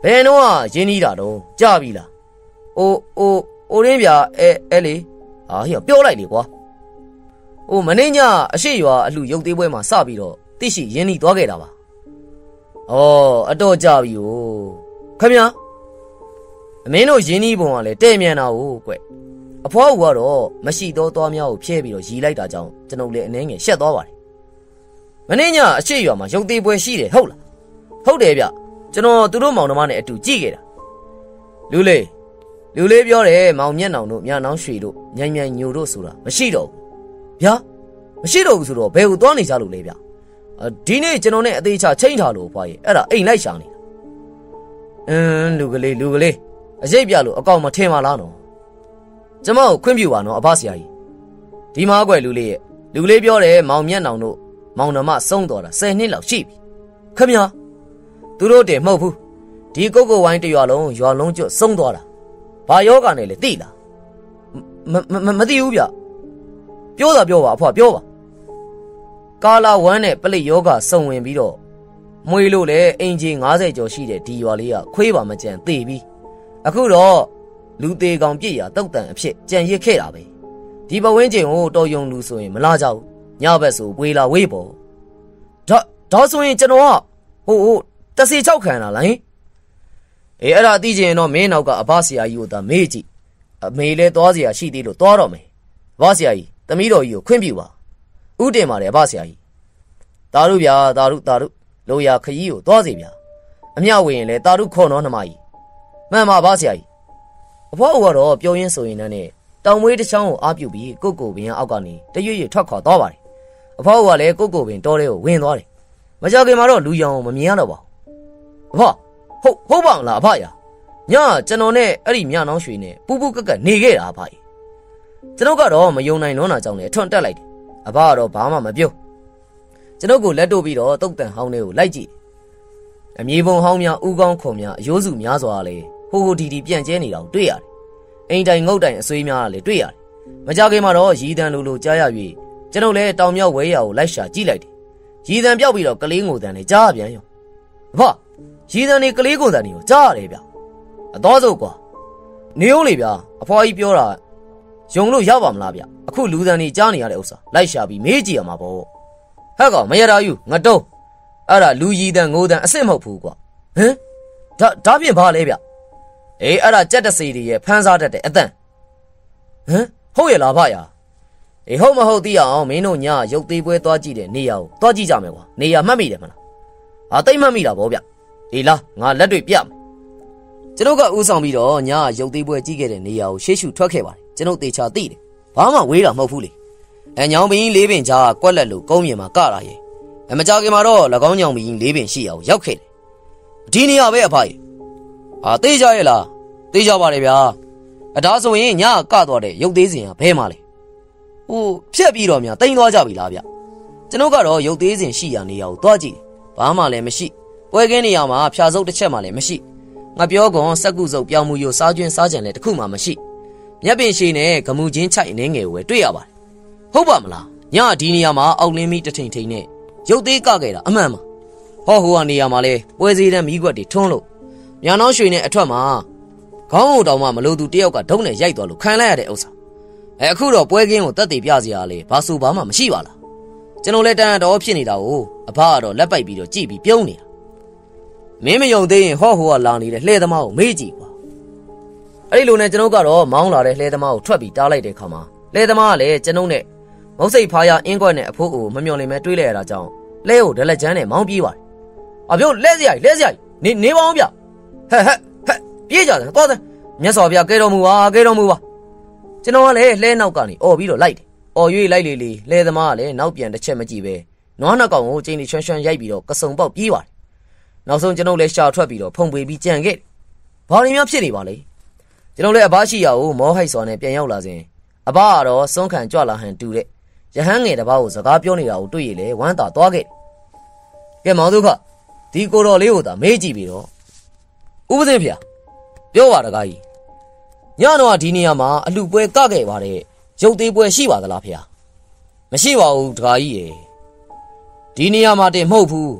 ဘယ်တော့ရင်းနှီးတာတော့ကြပြီလားအိုအိုအိုရင်းဗျာအဲအဲလေဟာဟိပြောလိုက်လေကွာအိုမင်းညအရှိရွာအလှရုပ်သေးပွဲမှာစပြီးတော့တိရှိရင်းနှီးသွားခဲ့တာပါဩအတော့ကြပြီဟိုခမအမင်းတို့ရင်းနှီးပုံကလည်းတဲ့မြန်တာဟုတ်ကွအဖွားကကတော့မရှိသောသွားများကိုဖျဲပြီးတော့ရီလိုက်တာကြောင့်ကျွန်ုပ်လည်းအနှဲငယ်ရှက်သွားပါတယ်မင်းညအရှိရွာမှာရုပ်သေးပွဲရှိတယ်ဟုတ်လားဟုတ်တယ်ဗျကျွန်တော်သူတို့မောင်နှမနဲ့အတူကြည့်ခဲ့တာလူလေးလူလေးပြောတယ်မောင်မျက်နှာတို့မြနှောင်းရွှေတို့ညံ့ညံ့ညိုတို့ဆိုတာမရှိတော့ဘူးဗျာမရှိတော့ဘူးဆိုတော့ဘယ်ကိုသွားနေကြလို့လဲဗျဒီနေ့ကျွန်တော်နဲ့အသေးချချိန်ထားလို့ဖွားရဲ့အဲ့ဒါအိမ်လိုက်ရှာနေတာအင်းလူကလေးလူကလေးအရေးပြလို့အကောင်မထင်ပါလားနော်ကျမကိုခွင့်ပြုပါနော်အဖဆရာကြီးဒီမှာကွယ်လူလေးရဲ့လူကလေးပြောတယ်မောင်မျက်နှာတို့မောင်နှမဆုံးတော်တာဆယ်နှစ်လောက်ရှိပြီခမညာသူတို့တင်မဟုတ်ဘူးဒီကုတ်ကုတ်ဝိုင်းတရွာလုံးရွာလုံးကျွတ်ဆုံးသွားတာဘာယောဂနဲ့လဲသိလားမမမသိဘူးဗျပြောတာပြောပါအဖွားပြောပါကာလာဝမ်းနဲ့ပလိတ်ယောဂစုံဝင်ပြီးတော့မွေလို့လေအင်ဂျီငါးဆယ်ကျော်ရှိတဲ့ဒီရွာလေးကခွေးပါမကြံသေပြီးအခုတော့လူသေးကောင်ပြည့်ရတောက်တန်အဖြစ်ကြံရစ်ခဲ့တာပဲဒီပဝင်းကျင်ကိုတော်ယုံလူဆိုရင်မလာကြဘူးညဘက်ဆိုဝေလာဝေးပေါ်ဒါဒါဆိုရင်ကျွန်တော်ကဟိုဟိုတစီချောက်ခံလာလားဟင်အေးအဲ့ဒါသိချင်တော့မင်းနောက်ကအဘဆရာကြီးကိုသာမေးကြည့်အမေလဲသွားเสียရှိသေးလို့သွားတော့မယ်အဘဆရာကြီးသမီးတော်ကြီးကိုခွင့်ပြုပါဥတင်ပါတယ်အဘဆရာကြီးတာရုဗျာတာရုတာရုလိုရာခကြီးကိုသွားစီဗျာအမျှဝင်ရင်လဲတာရုခေါ်တော့နှမကြီးမှန်ပါအဘဆရာကြီးအဖွားကတော့ပြောရင်းဆိုရင်လည်းတောင်မွေးတစ်ချောင်းကိုအားပြုပြီးကိုကိုပင်အောက်ကနေတရွရွထွက်ခွာသွားပါတယ်အဖွားကလည်းကိုကိုပင်တောထဲကိုဝင်သွားတယ်မကြခင်မှာတော့လူရောင်မမြင်ရတော့ပါဘူးအဖွားဟုတ်ဟုတ်ပါလားအဖရညကျွန်တော်နဲ့အဲ့ဒီမြနှောင်းရွှေနဲ့ပူပူကက်ကက်နေခဲ့တာအဖကြီးကျွန်တော်ကတော့မယုံနိုင်တော့တာကြောင့်လည်းအထွန်းတက်လိုက်တယ်အဖကတော့ဘာမှမပြောကျွန်တော်ကိုလက်တို့ပြီးတော့တုတ်တန်ဟောင်းလေးကိုလိုက်ကြည့်အမြေပုံဟောင်းများဥကောင်းခုံများအယိုးစုများစွာလည်းဟိုဟိုဒီဒီပြန့်ကျဲနေတာကိုတွေ့ရတယ်အိမ်တိုင်ငုတ်တိုင်အဆွေးများလည်းတွေ့ရတယ်မကြခင်မှာတော့ရီတန်လိုလိုကြားရ၍ကျွန်တော်လည်းတောင်မြောက်ဝဲရကိုလိုက်ရှာကြည့်လိုက်တယ်ရီတန်ပြောက်ပြီးတော့ကလေးငိုတန်လည်းကြားပြန်ရောအဖရီတန်နေကလေးကိုတန်နေကိုကြားရတယ်ဗျအတော်စုပ်ကွာနေဦးလေဗျအဖွားကြီးပြောတာယုံလို့ရပါမလားဗျအခုလူတန်နေကြားနေရတဲ့ဥစ္စာလိုက်ရှာပြီးမေးကြည့်ရမှာပေါ့ဟဲ့ကောင်မရတာယူငတုံးအဲ့ဒါလူရီတန်ငိုတန်အစ်စ်မဟုတ်ဘူးကွာဟမ်ဒါဒါပြင်ဘာလဲဗျအေးအဲ့ဒါကြက်တစီတွေရဲ့ဖန်းစားတတ်တဲ့အတန်ဟမ်ဟုတ်ရဲ့လားဖယာအေးဟုတ်မဟုတ်သိအောင်မင်းတို့ညရုပ်သေးပွဲသွားကြည့်တဲ့နေရာကိုသွားကြည့်ကြမယ်ကွာနေရာမှတ်မိတယ်မလားဟာတိတ်မှတ်မိတာဗောဗျအေးလားငါလက်တွေ့ပြမယ်ကျွန်တော်ကဥဆောင်ပြီးတော့ညရုပ်သေးပွဲကြည့်ခဲ့တဲ့နေရာကိုရှေ့ရှုထွက်ခဲ့ပါတယ်ကျွန်တော်တေချာသိတယ်ဘာမှဝေးတာမဟုတ်ဘူးလေအညောင်ပင်လေးပင်ကြားကွက်လက်လို့ကုန်းမြေမှာကတာရဲ့အမကြခင်မှာတော့၎င်းညောင်ပင်လေးပင်ရှိအောင်ရောက်ခဲ့တယ်ဒီနေရာပဲအဖကြီးဟာသိကြရဲ့လားသိကြပါတယ်ဗျာအဒါဆိုရင်ညကသွားတဲ့ရုပ်သေးစင်ကဘဲမှာလဲဟိုဖြက်ပြီးတော့များတိမ်သွားကြပြီလားဗျကျွန်တော်ကတော့ရုပ်သေးစင်ရှိရာနေရာကိုသွားကြည့်ဘာမှလည်းမရှိပွဲကင်းနေရာမှာဖြာစုပ်တစ်ချက်မှလည်းမရှိငါပြောကုန်စက်ကုစုပ်ပြောင်းမှုရိုစားကျွင်းစားကြံလည်းတစ်ခုမှမရှိမျက်ပင်ရှိနဲ့ဂမှုချင်းချိုက်နေငယ်ဝယ်တွေ့ရပါတယ်ဟုတ်ပါမလားညဒီနေရာမှာအောက်လင်းမီတထိန်ထိန်နဲ့ရုပ်သေးကခဲ့တာအမှန်ပါဟောဟိုကနေရာမှာလဲပွဲစည်းတဲ့မိကွက်တွေထွန်းလို့ညောင်နှောင်းရွှေနဲ့အထွက်မှာခေါင်းကိုတောင်မှမလို့သူတယောက်ကဒုံနဲ့ရိုက်သွားလို့ခံလိုက်ရတဲ့ဥစ္စာအဲအခုတော့ပွဲကင်းကိုတက်တည်ပြစရာလေဘာဆိုဘာမှမရှိပါလားကျွန်တော်လည်းတန်တော်ဖြစ်နေတာကိုအဖကတော့လက်ပိုက်ပြီးတော့ကြည့်ပြီးပြုံးနေတာမင်းမယုံသေးရင်ဟောဟိုကလာနေတဲ့လှဲသမားကိုမေးကြည့်ကွာအဲ့ဒီလိုနဲ့ကျွန်တော်ကတော့မောင်းလာတဲ့လှဲသမားကိုထွက်ပြီးတားလိုက်တဲ့ခါမှာလှဲသမားကလည်းကျွန်ုပ်နဲ့မုတ်စိတ်ဖားရအင်းကွက်နဲ့အဖိုးကိုမမျော်လင့်မဲတွေးလိုက်ရတာကြောင့်လှဲကိုဒလက်ချမ်းနဲ့မောင်းပြေးပါတယ်အပြုံးလဲစရိုက်လဲစရိုက်နေနေပါအောင်ဗျဟဲ့ဟဲ့ဟဲ့ပြေးကြတယ်သွားတယ်မြတ်စွာဘုရားကဲတော်မူပါကဲတော်မူပါကျွန်တော်ကလည်းလှဲနောက်ကနေអော်ပြီးတော့လိုက်တယ်អော်၍လိုက်လေလေလှဲသမားကလည်းနောက်ပြန်တစ်ချက်မကြည့်ပဲနွားနှစ်ကောင်ကိုကျင်းနေချွန်းချွန်းရိုက်ပြီးတော့ကစုံပေါက်ပြေးပါတယ်နောက်ဆုံးကျွန်တော်လည်းရှာထွက်ပြီးတော့ဖုန်ပွေပြီးကြံခဲ့တယ်ဘာလို့များဖြစ်နေပါလဲကျွန်တော်လည်းအဘရှိရကိုမောဟိုက်စွာနဲ့ပြန်ရောက်လာစဉ်အဘကတော့စွန့်ခံကြွလာဟန်တူတဲ့ရဟန်းငယ်တစ်ပါးကိုစကားပြောနေတာကိုတွေ့ရလေဝမ်းသာသွားခဲ့ကဲမောင်ဒုက္ခဒီကိုတော်လေးကိုသာမေးကြည့်ပြီးတော့ဥပဒေဖေပြောပါတကားကြီးညတော့ဒီနေရာမှာအလှပွဲကခဲ့ပါတဲ့ရုပ်သေးပွဲရှိပါသလားဖေမရှိပါဘူးတကားကြီးရေဒီနေရာမှာတင်မဟုတ်ဘူး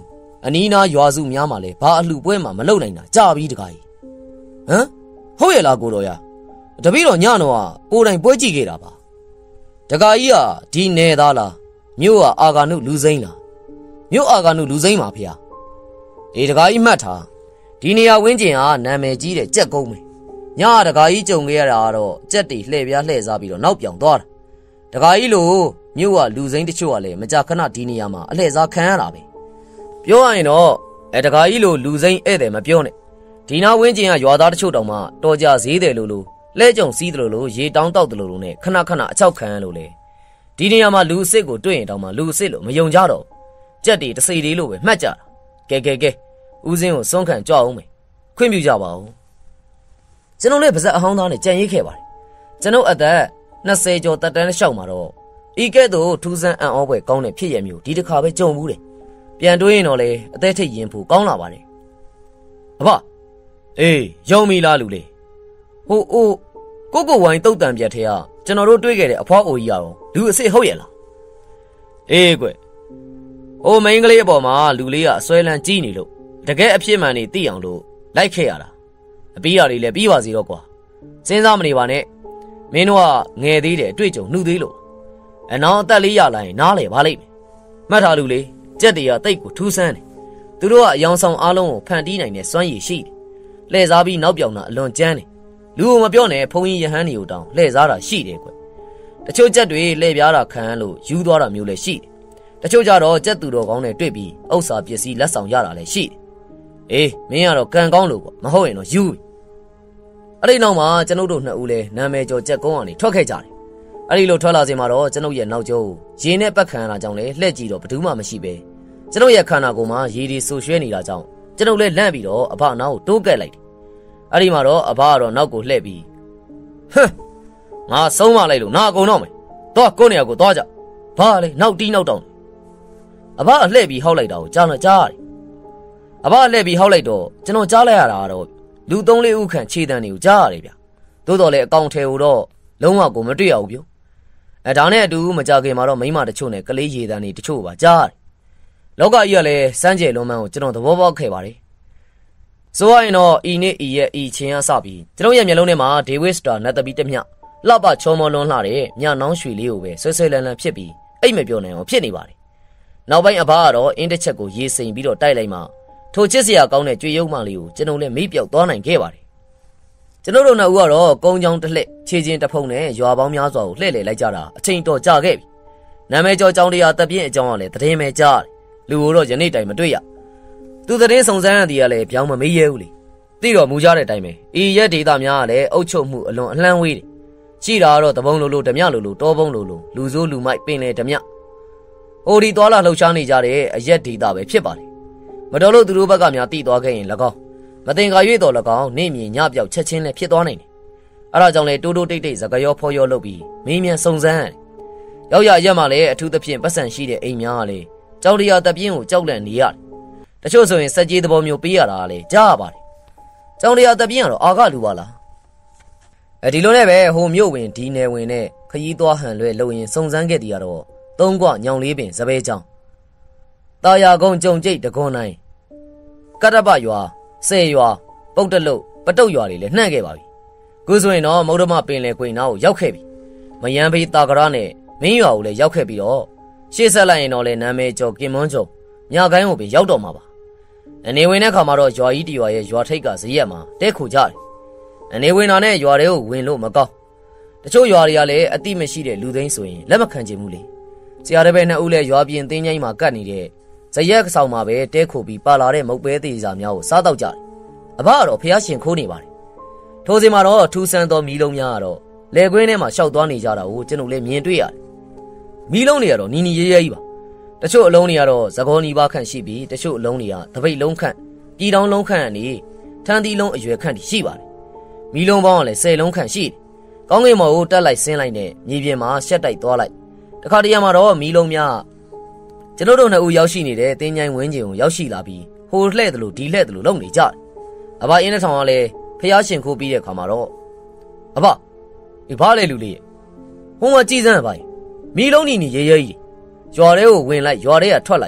အနီးနားရွာစုများမှာလည်းဘာအလှပွဲမှမလုပ်နိုင်တာကြာပြီတခါကြီးဟမ်ဟုတ်ရဲ့လားကိုတော်ရတပည့်တော်ညတော့ကိုယ်တိုင်ပွဲကြည့်ခဲ့တာပါတခါကြီးကဒီနေသားလားမြို့ကအာဂါနုလူစိမ့်လားမြို့အာဂါနုလူစိမ့်ပါဖေဟာအေးတခါကြီးမှတ်ထားဒီနေရာဝင်းကျင်ဟာနာမည်ကြီးတဲ့ကြက်ကုန်းပဲညတခါကြီးကြုံခဲ့ရတာကတော့ကြက်တွေလှည့်ပြားလှည့်စားပြီးတော့နောက်ပြောင်သွားတာတခါကြီးလို့မြို့ကလူစိမ့်တချို့ကလည်းမကြာခဏဒီနေရာမှာအလှည့်စားခံရတာပဲပြောရရင်တော့အဲတခါကြီးလို့လူစိမ့်ဧည့်သည်မပြောနဲ့ဒီနာဝင်းကျင်ကရွာသားတချို့တောင်မှတော်ကြဈေးတယ်လို့လို့လဲကြုံစီးတယ်လို့လို့ရေတောင်းတောက်တယ်လို့လို့နဲ့ခဏခဏအချောက်ခံရလို့လေဒီနေရာမှာလူအစ်စ်ကိုတွေ့ရင်တောင်မှလူအစ်စ်လို့မယုံကြတော့ကြက်တွေတစိတွေလို့ပဲမှတ်ကြတာကဲကဲကဲဦးစင်းကိုစွန့်ခံကြွအောင်မယ်ခွင့်ပြုကြပါဦးကျွန်တော်လည်းပါဇက်အဟောင်းသားနဲ့ကြံရိပ်ခဲ့ပါတယ်ကျွန်တော်အသက်နှစ်ဆယ်ကျော်တက်တန်းလျှောက်မှာတော့ဤကဲ့သို့ထူးဆန်းအံ့ဩဖွယ်ကောင်းတဲ့ဖြစ်ရမျိုးဒီတစ်ခါပဲကြုံဘူးတယ်ပြန်တွေးရင်တော့လေအသက်ထိတ်ရင်ဖို့ကောင်းလာပါတယ်အဖအေးယုံမီလားလူလေးဟိုအိုးကိုကိုဝိုင်းတုတ်တန်ပြတ်ထဲကကျွန်တော်တို့တွေးခဲ့တဲ့အဖွားအိုကြီးကတော့လူအစ်စ်ဟုတ်ရဲ့လားအေးကွဟိုမိန်းကလေးအပေါ်မှာလူလေးကအစွဲလန်းကြီးနေလို့တကယ်အဖြစ်မှန်နေသိအောင်လို့လိုက်ခဲ့ရတာအပြီးရတွေလည်းပြီးပါစီတော့ကွာစဉ်းစားမနေပါနဲ့မင်းတို့ကငယ်သေးတယ်အတွေ့အကြုံနှုတ်သေးလို့အနောင်အသက်လေးရလာရင်နားလေပါလိမ့်မယ်မှတ်ထားလူလေးကြက်တွေကတိတ်ကိုထူးဆန်းတယ်သူတို့ကအယောင်ဆောင်အားလုံးကိုဖန်တီးနိုင်တဲ့စွမ်းရည်ရှိတယ်လှည့်စားပြီးနောက်ပြောင်တာအလွန်ကျန်းတယ်လူကိုမပြောနဲ့ဘုံကြီးယဟန်တွေကိုတောင်လှည့်စားတာရှိတယ်ကွတချို့ကြက်တွေလှည့်ပြားတာခံလို့ယူသွားတာမျိုးလည်းရှိတယ်တချို့ကြတော့ကြက်သူတော်ကောင်းနဲ့တွေ့ပြီးဥစ္စာပစ္စည်းလက်ဆောင်ရတာလည်းရှိတယ်အေးမင်းကတော့ကံကောင်းလို့ပေါ့မဟုတ်ရင်တော့ယူအဲ့ဒီနောက်မှာကျွန်ုပ်တို့နှစ်ဦးလည်းနာမည်ကျော်ကြက်ကုန်းကနေထွက်ခဲ့ကြတယ်အဲ့ဒီလိုထွက်လာစင်မှာတော့ကျွန်ုပ်ရဲ့နောက်ကျိုးရေနဲ့ပတ်ခံရတာကြောင့်လည်းလှည့်ကြည့်တော့ဘယ်သူမှမရှိပဲကျွန်ုပ်ရဲ့ခန္ဓာကိုယ်မှာရေဒီဆူရွှဲနေတာကြောင့်ကျွန်ုပ်လည်းလန့်ပြီးတော့အဘအနောက်ကိုတိုးကက်လိုက်တယ်အဲ့ဒီမှာတော့အဘကတော့နောက်ကိုလှည့်ပြီးဟမ်ငါဆုံးမလိုက်လို့နာအကုန်တော့မယ်တော့ကိုနေရာကိုသွားကြဘာလဲနောက်တီးနောက်တောင်းအဘအလှည့်ပြီးဟောက်လိုက်တာကိုကြားတော့ကြားရတယ်အဘလှည့်ပြီးဟောက်လိုက်တော့ကျွန်တော်ကြားလိုက်ရတာကတော့လူသုံးလေးဦးခန့်ခြေတန်းတွေကိုကြားရတယ်ဗျသို့တော်လည်းအကောင်ထဲကိုတော့လုံးဝကိုမတွေ့ရဘူးပြောအဲဒါနဲ့အတူမကြခင်မှာတော့မိမတချို့နဲ့ကလေးရေတန်းတွေတချို့ပါကြားရတယ်လောကကြီးကလည်းစမ်းကြယ်လုံးမှန်းကိုကျွန်တော်သဘောပေါက်ခဲ့ပါတယ်ဆိုရရင်တော့ဤနေ့ဤရဲ့ဤချင်းအစပြီးကျွန်တော်ရဲ့မျက်လုံးထဲမှာဒေးဝစ်စတာနတ်တပီတမျှလှပချောမောလွန်းလှတဲ့ညနောင်းရွှေလေးကိုပဲဆွဲဆွဲလန်းလန်းဖြစ်ပြီးအိတ်မပြောနိုင်အောင်ဖြစ်နေပါတယ်နောက်ပိုင်းအဘကတော့အင်းတစ်ချက်ကိုရေစိမ်ပြီးတော့တိုက်လိုက်မှထိုချစ်စရာကောင်းတဲ့ကြွေရုံမလေးကိုကျွန်တော်လည်းမေ့ပြောက်သွားနိုင်ခဲ့ပါတယ်ကျွန်တော်တို့နှစ်ဦးကတော့ကုန်းချောင်းတစ်လှည့်ခြေချင်းတစ်ဖုံနဲ့ရွာပေါင်းများစွာကိုလှည့်လည်လိုက်ကြတာအချိန်တော်ကြာခဲ့ပြီနာမည်ကျော်ကြောင်တရားတပြင်းအကြောင်းကလည်းသတင်းပဲကြားတယ်လူကိုတော့ယနေ့တိုင်မတွေ့ရသူသတင်းစုံစမ်းရသည်ကလည်းပြောင်းမမေးရဲဘူးလေသိတော့မူကြတဲ့အတိုင်းပဲဤရက်ဒေတာများကလည်းအုပ်ချုပ်မှုအလွန်အလှမ်းဝေးတယ်ရှိတာကတော့တပုံလိုလိုဓမြလိုလိုတောပုံလိုလိုလူစိုးလူမိုက်ပင်လေဓမြဟိုဒီသွားလာလှုပ်ရှားနေကြတဲ့အရက်ဒေတာပဲဖြစ်ပါတယ်မတော်လို့သူတို့ဘက်ကများတိသွားခဲ့ရင်၎င်းမတင်ကာ၍တော်၎င်းနေမြင်ညပြောက်ချက်ချင်းလည်းဖြစ်သွားနိုင်တယ်အဲဒါကြောင့်လေတိုးတိုးတိတ်တိတ်စကားရောဖော်ရောလုပ်ပြီးမင်းမြန်စုံစမ်းရောက်ရရက်မှလည်းအထူးသဖြင့်ပတ်စံရှိတဲ့အိမ်များကလေကြောင်တရားတပြင်းကိုကြောက်လန့်နေရတယ်တချို့ဆိုရင်စက်ကြီးသဘောမျိုးပေးရတာလေကြားရပါတယ်ကြောင်တရားတပြင်းကတော့အာကလူပါလားအဲဒီလိုနဲ့ပဲဟိုမြို့ဝင်ဒီနယ်ဝင်နဲ့ခရီးသွားဟန်လွဲလုံရင်စုံစမ်းခဲ့တီကတော့သုံးကွညောင်လေးပင်စပယ်ကြောင်တာယာကုန်းကြုံကျိတ်တကွန်နိုင်ကတ္တပရွာဆယ်ရွာပုတ်တလုတ်ပတုတ်ရွာတွေလည်းနှံ့ခဲ့ပါပြီခုဆိုရင်တော့မௌဒမပင်လေကွင်နာကိုရောက်ခဲ့ပြီမယံဖေးတာကရနဲ့မင်းရွာကိုလည်းရောက်ခဲ့ပြီးတော့ရှေ့ဆက်လိုက်ရင်တော့လေနာမည်ကျော်ကင်မွန်းကျော်ညကိုင်းကိုပဲရောက်တော့မှာပါအနေဝင်တဲ့ခါမှာတော့ရွာကြီးတရွာရဲ့ရွာထိပ်ကဇရက်မှာတဲခုကြတယ်အနေဝင်တာနဲ့ရွာတွေကိုဝင်လို့မကောင်းတချို့ရွာတွေကလည်းအတိမရှိတဲ့လူသိန်းဆိုရင်လက်မခံချင်ဘူးလေဆရာတပည့်နှစ်ဦးလည်းရွာပြင်တင်းချိုင်းမှာကတ်နေတဲ့ဇရက်ကဆောင်မှာပဲတဲခုပြီးပါလာတဲ့မုတ်ပဲသေးစာများကိုစားတော့ကြတယ်အဘကတော့ဖះရှင်ခိုးနေပါတယ်ထိုစီမှာတော့ထူဆန်းသောမီးလုံးများကတော့လေကွင်းထဲမှာရှောက်သွားနေကြတာကိုကျွန်တော်လည်းမြင်တွေ့ရတယ်မီးလုံးတွေကတော့နီနီရဲရဲကြီးပါတချို့အလုံးတွေကတော့သကောနီပါခန့်ရှိပြီးတချို့အလုံးတွေကတပိတ်လုံးခန့်ပြည်တောင်လုံးခန့်အနေထန်းသီးလုံးအရွယ်ခန့်ရှိပါတယ်မီးလုံးပေါင်းကလည်းဆယ်လုံးခန့်ရှိတယ်ကောင်းကင်မော်ကိုတက်လိုက်ဆင်းလိုက်နဲ့မြေပြင်မှာရှက်တိုက်သွားလိုက်တခါတရံမှာတော့မီးလုံးများကျွန်တော်တို့နှစ်ဦးရောက်ရှိနေတဲ့တင်းញိုင်းဝင်းကျင်ကိုရောက်ရှိလာပြီးဟိုလှဲ့တယ်လို့ဒီလှဲ့တယ်လို့လုပ်နေကြတယ်အဘအင်းတဲ့ထောင်ကလည်းဖះရှင်ခိုးပြီးတဲ့ခါမှာတော့အဘဒီဘာလဲလူလေးဟိုမှာကြည်စမ်းပါမီးလုံးနီနီရဲရဲကြီးရွာထဲကိုဝင်လိုက်ရွာထဲကထွက်လိုက်တ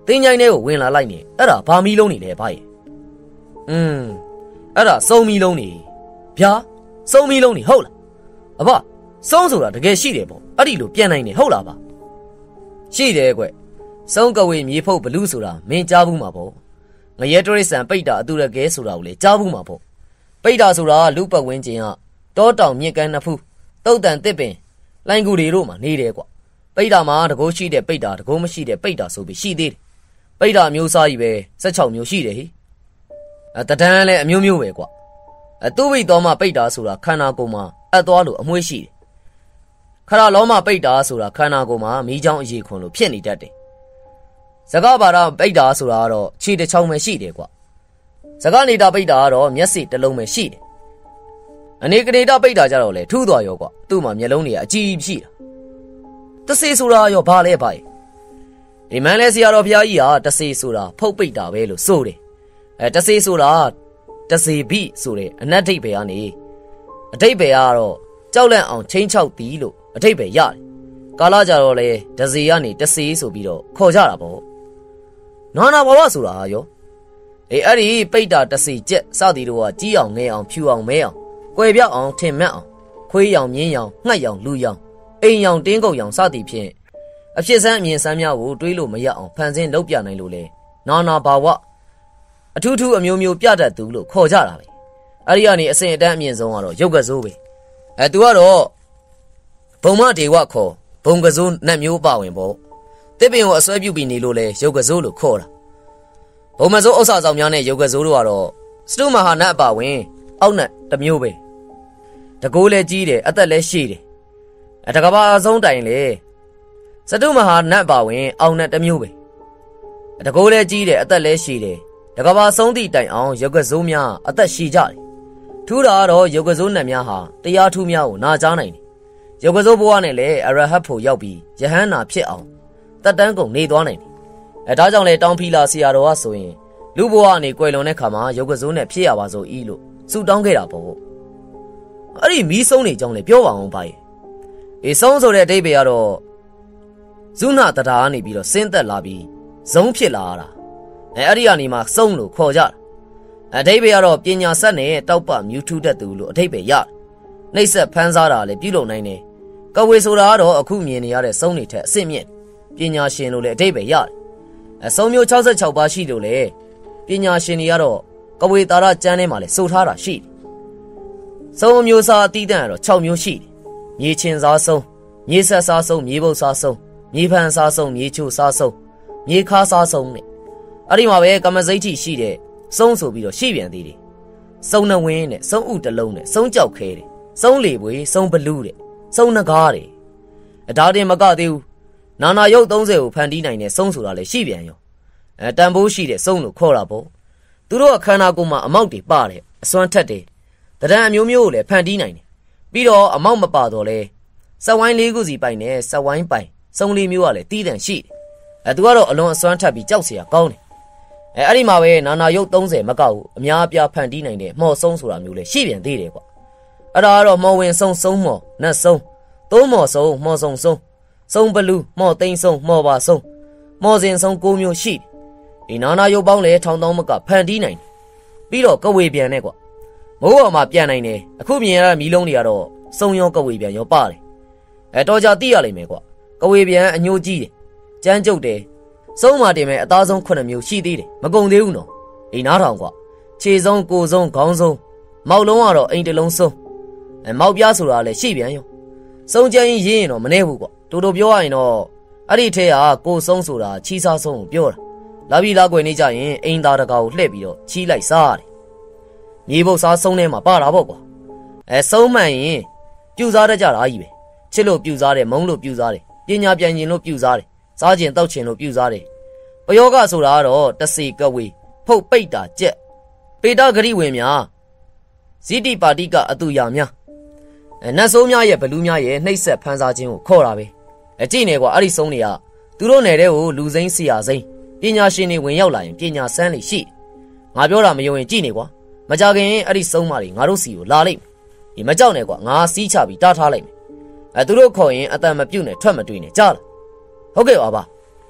တင်းချိုင်းထဲကိုဝင်လာလိုက်နေအဲ့ဒါဘာမီးလုံးနေလဲဗျ။อืมအဲ့ဒါစုံမီးလုံးနေဗျာစုံမီးလုံးနေဟုတ်လားအဘစုံဆိုတာတကယ်ရှိတယ်ပေါ့အဲ့ဒီလိုပြန်နိုင်နေဟုတ်လားဗျရှိတယ်ကွစုံကဝေမြေဖုတ်ဘလူးဆိုတာမင်းကြားဘူးမှာပေါ့ငရဲတရိษံပိတ်တာအတူရကဲဆိုတာကိုလေကြားဘူးမှာပေါ့ပိတ်တာဆိုတာလူပတ်ဝင်းကျင်ကတောတောင်မြစ်ကမ်းနှစ်ဖူးတုတ်တန်တစ်ပင်လိုင်ကူတွေတို့မှာနေတယ်ကွပိတ်တာမှာတကိုးရှိတဲ့ပိတ်တာတကိုးမရှိတဲ့ပိတ်တာဆိုပြီးရှိသေးတယ်ပိတ်တာမျိုးစားကြီးပဲ၁၆မျိုးရှိတယ်ဟိအဲတဒန်းလည်းအမျိုးမျိုးပဲကွအဲသူ့ဝိတော်မှာပိတ်တာဆိုတာခန္ဓာကိုယ်မှာအပ်သွားလို့အမွှေးရှိတယ်ခရလောမှာပိတ်တာဆိုတာခန္ဓာကိုယ်မှာမီးချောင်းအရေခွန်လို့ဖြစ်နေတတ်တယ်စကားပါတာပိတ်တာဆိုတာကတော့ခြေတစ်ချောင်းပဲရှိတယ်ကွစကားနေတာပိတ်တာကတော့မျက်စိတစ်လုံးပဲရှိတယ်အနေကနေတာပိတ်တာကြတော့လေထူးသွားရောကွသူ့မှာမျက်လုံးတွေအကြည့်ရှိတာတဆေဆိုတာရောဘာလဲဗျဒီမန်းလဲဆရာတော်ဘုရားကြီးဟာတဆေဆိုတာဖုတ်ပိတ်တာပဲလို့ဆိုတယ်အဲတဆေဆိုတာတဆေဘိဆိုတဲ့အနတ်ဒိဋ္ဌိကနေအဓိပ္ပာယ်ကတော့ကြောက်လန့်အောင်ချင်းချောက်သည်လို့အဓိပ္ပာယ်ရတယ်ကာလကြတော့လေတဆေကနေတဆေဆိုပြီးတော့ခေါ်ကြတာပေါ့နာနာဘဝဆိုတာဟာရောအေးအဲ့ဒီပိတ်တာတဆေကျက်စသည်တို့ကကြီးအောင်ငဲအောင်ဖြူအောင်မဲအောင်ကွယ်ပြောက်အောင်ထင်မှတ်အောင်ခွေးရောင်မြင်းရောင်ငှက်ရောင်လူရောင်အိမ်ရောင်တင်းကုတ်ရောင်စသည်ဖြင့်အဖြစ်စမ်းအမြင်စမ်းများကိုတွေးလို့မရအောင်ဖန်ဆင်းလုပ်ပြနိုင်လို့လေနာနာဘာဝအထူးထူးအမျိုးမျိုးပြတတ်သူလို့ခေါ်ကြတာပဲအဲ့ဒီကနေအစဉ်အတန်းအမြင့်ဆုံးကတော့ရုပ်ကစိုးပဲအဲသူကတော့ဘုံမဒေဝခေါ်ဘုံကစိုးနတ်မျိုးပါဝင်ပေါ့တစ်ပင်ကိုအစွဲပြုပြီးနေလို့လေရုပ်ကစိုးလို့ခေါ်တာဘုံမစိုးဥစ္စာဆောင်များနဲ့ရုပ်ကစိုးတို့ကတော့စတုမဟာနတ်အပါဝင်အောက်နတ်တစ်မျိုးပဲတကိုးလည်းကြီးတယ်အသက်လည်းရှိတယ်အဲတကဘာအဆုံးတိုင်လေစတုမဟာနတ်ပါဝင်အောက်နတ်တစ်မျိုးပဲတကိုးလည်းကြီးတယ်အသက်လည်းရှိတယ်တကဘာဆုံးသည့်တိုင်အောင်ရုပ်ကစိုးများအသက်ရှိကြတယ်ထူးတာကတော့ရုပ်ကစိုးနတ်များဟာတရားထူးများကိုနာကြားနိုင်တယ်ရုပ်ကစိုးဘဝနဲ့လည်းအရဟတ်ဖို့ရောက်ပြီးယဟန္တာဖြစ်အောင်တက်တန်းကုန်နေသွားနိုင်တယ်အဲဒါကြောင့်လေတောင်းဖီလာဆရာတော်ကဆိုရင်လူဘဝကနေကွယ်လွန်တဲ့ခါမှာရုပ်ကစိုးနဲ့ဖြစ်ရပါစို့ဤလို့ဆုတောင်းခဲ့တာပေါ့အဲ့ဒီမီးဆုံးနေကြောင်းလေပြောပါအောင်ပါရဲ့အေးဆုံးဆိုတဲ့အဓိပ္ပာယ်ကတော့ဇုနာတတာကနေပြီးတော့ဆင်းသက်လာပြီးဇုံဖြစ်လာတာအဲအဲ့ဒီကနေမှစုံလို့ခေါ်ကြတာအဓိပ္ပာယ်ကတော့ပညာဆက်နဲ့တောက်ပမြူထူးတတ်သူလို့အဓိပ္ပာယ်ရတယ်နှိပ်စက်ဖမ်းစားတာလည်းပြုလုပ်နိုင်တယ်ကဝေဆိုတာကတော့အခုမြင်နေရတဲ့စုံနေထက်အဆင့်မြင့်ပညာရှင်လို့လည်းအဓိပ္ပာယ်ရတယ်အစုံမျိုး၆၆ပါးရှိလို့လေပညာရှင်တွေကတော့ကဝေတာရကျမ်းထဲမှာလည်းစိုးထားတာရှိတယ်စုံမျိုးစားအတိအတန့်ကတော့၆မျိုးရှိတယ်မြေချင်းစားဆုံးမြေဆက်စားဆုံးမြေပုတ်စားဆုံးမြေဖန်စားဆုံးမြေချိုစားဆုံးမြေခါစားဆုံးနဲ့အဲ့ဒီမှာပဲကမစိတ်ထိရှိတဲ့စုံဆိုပြီးတော့ရှိပြန်သေးတယ်စုံနှဝင်းနဲ့စုံဥတလုံးနဲ့စုံကြောက်ခဲတယ်စုံလေပွေစုံဘလူးတဲ့စုံနဂါးတယ်အဒါတင်မကသေးဘူးနာနာရုပ်၃၀ကိုဖန်တီးနိုင်တဲ့စုံဆိုတာလည်းရှိပြန်ရောအဲတန်ဖိုးရှိတဲ့စုံလို့ခေါ်တာပေါ့သူတို့ကခန္ဓာကိုယ်မှာအမောက်တွေပါတယ်အစွမ်းထက်တယ်တဒံအမျိုးမျိုးကိုလည်းဖန်တီးနိုင်တယ်ပြီးတော့အမောက်မပါတော့လဲစက်ဝိုင်းလေးခုစီပိုင်နဲ့စက်ဝိုင်းပိုင်စုံလေးမျိုးကလည်းတီးတန့်ရှိတယ်အဲသူကတော့အလွန်အစွမ်းထက်ပြီးကြောက်เสียကောင်းတယ်အဲအဲ့ဒီမှာပဲနာနာရုပ်၃၀မကောက်ဘူးအများအပြားဖန်တီးနိုင်တဲ့မှော်ဆုံးဆိုတာမျိုးလည်းရှိပြန်သေးတယ်ကွာအဲ့ဒါကတော့မော်ဝင်ဆုံးဆုံးမော်နတ်ဆုံးသုံးမော်ဆုံးမော်ဆုံးဆုံးစုံဘလူးမော်သိန်းဆုံးမော်ပါဆုံးမော်စင်ဆုံး၉မျိုးရှိတယ်ဒီနာနာရုပ်ပေါင်းလည်းထောင်တောင်းမကဖန်တီးနိုင်တယ်ပြီးတော့ကဝေပြန်နဲ့ကွာမိုးပေါ်မှာပြန်နိုင်တယ်အခုမြင်ရတဲ့မီးလုံးတွေကတော့စုံရောကဝေပြန်ရောပါတယ်အဲတော့ကြသိရလိမ့်မယ်ကွာကဝေပြန်အညိုးကြီးတယ်ကြမ်းကြုတ်တယ်စုံးမာတင်မဲ့အသားဆုံးခုနှစ်မျိုးရှိသေးတယ်မကုန်သေးဘူးနော်အိမ်နားထောင်ကွာခြေဆုံးကိုယ်ဆုံးခေါင်းဆုံးမောက်လုံးကတော့အိမ်တလုံးဆုံးအဲမောက်ပြားဆိုတာလည်းရှိပြန်ရောစုံကြမ်းရင်ရင်းရင်တော့မနေဘူးကွာတူတူပြောရရင်တော့အဲ့ဒီထဲကကိုယ်ဆုံးဆိုတာချီးစားဆုံးကိုပြောတာလာပြီးလာကွယ်နေကြရင်အိမ်သားတကာကိုလှည့်ပြီးတော့ချီးလိုက်စားရတယ်မြေပုတ်စားဆုံးထဲမှာပါတာပေါ့ကွာအဲဆုံးမှန်ရင်ပြူစားတတ်ကြတာကြီးပဲချစ်လို့ပြူစားတယ်မုန်းလို့ပြူစားတယ်ပညာပြန်ရင်လို့ပြူစားတယ်စားကျင်တောက်ချင်လို့ပြူစားတယ်ပယောဂဆိုတာကတော့တစေကဝေဖုတ်ပိတ်တာကြက်ပေတဂရိဝင်များဇိတိပါတိကအတူရာများအဲနတ်ဆိုးများရဲ့ဘလူးများရဲ့နှိပ်စက်ဖန်စားခြင်းကိုခေါ်တာပဲအကြည့်နေကွာအဲ့ဒီဆုံးတွေကသူတို့နယ်တဲ့ကိုလူစိမ့်ဆရာစိမ့်ပညာရှင်တွေဝင်ရောက်လာရင်ပညာစမ်းလေရှိငါပြောတာမယုံရင်ကြည့်နေကွာမကြခင်အဲ့ဒီဆုံးမတွေငါတို့စီကိုလာလိမ့်မယ်ဒီမကြောက်နဲ့ကွာငါစီးချပြီးတားထားလိုက်မယ်အဲသူတို့ခေါ်ရင်အတန်မပြုတ်နဲ့ထွက်မတွေ့နဲ့ကြားလားဟုတ်ကဲ့ပါဗျ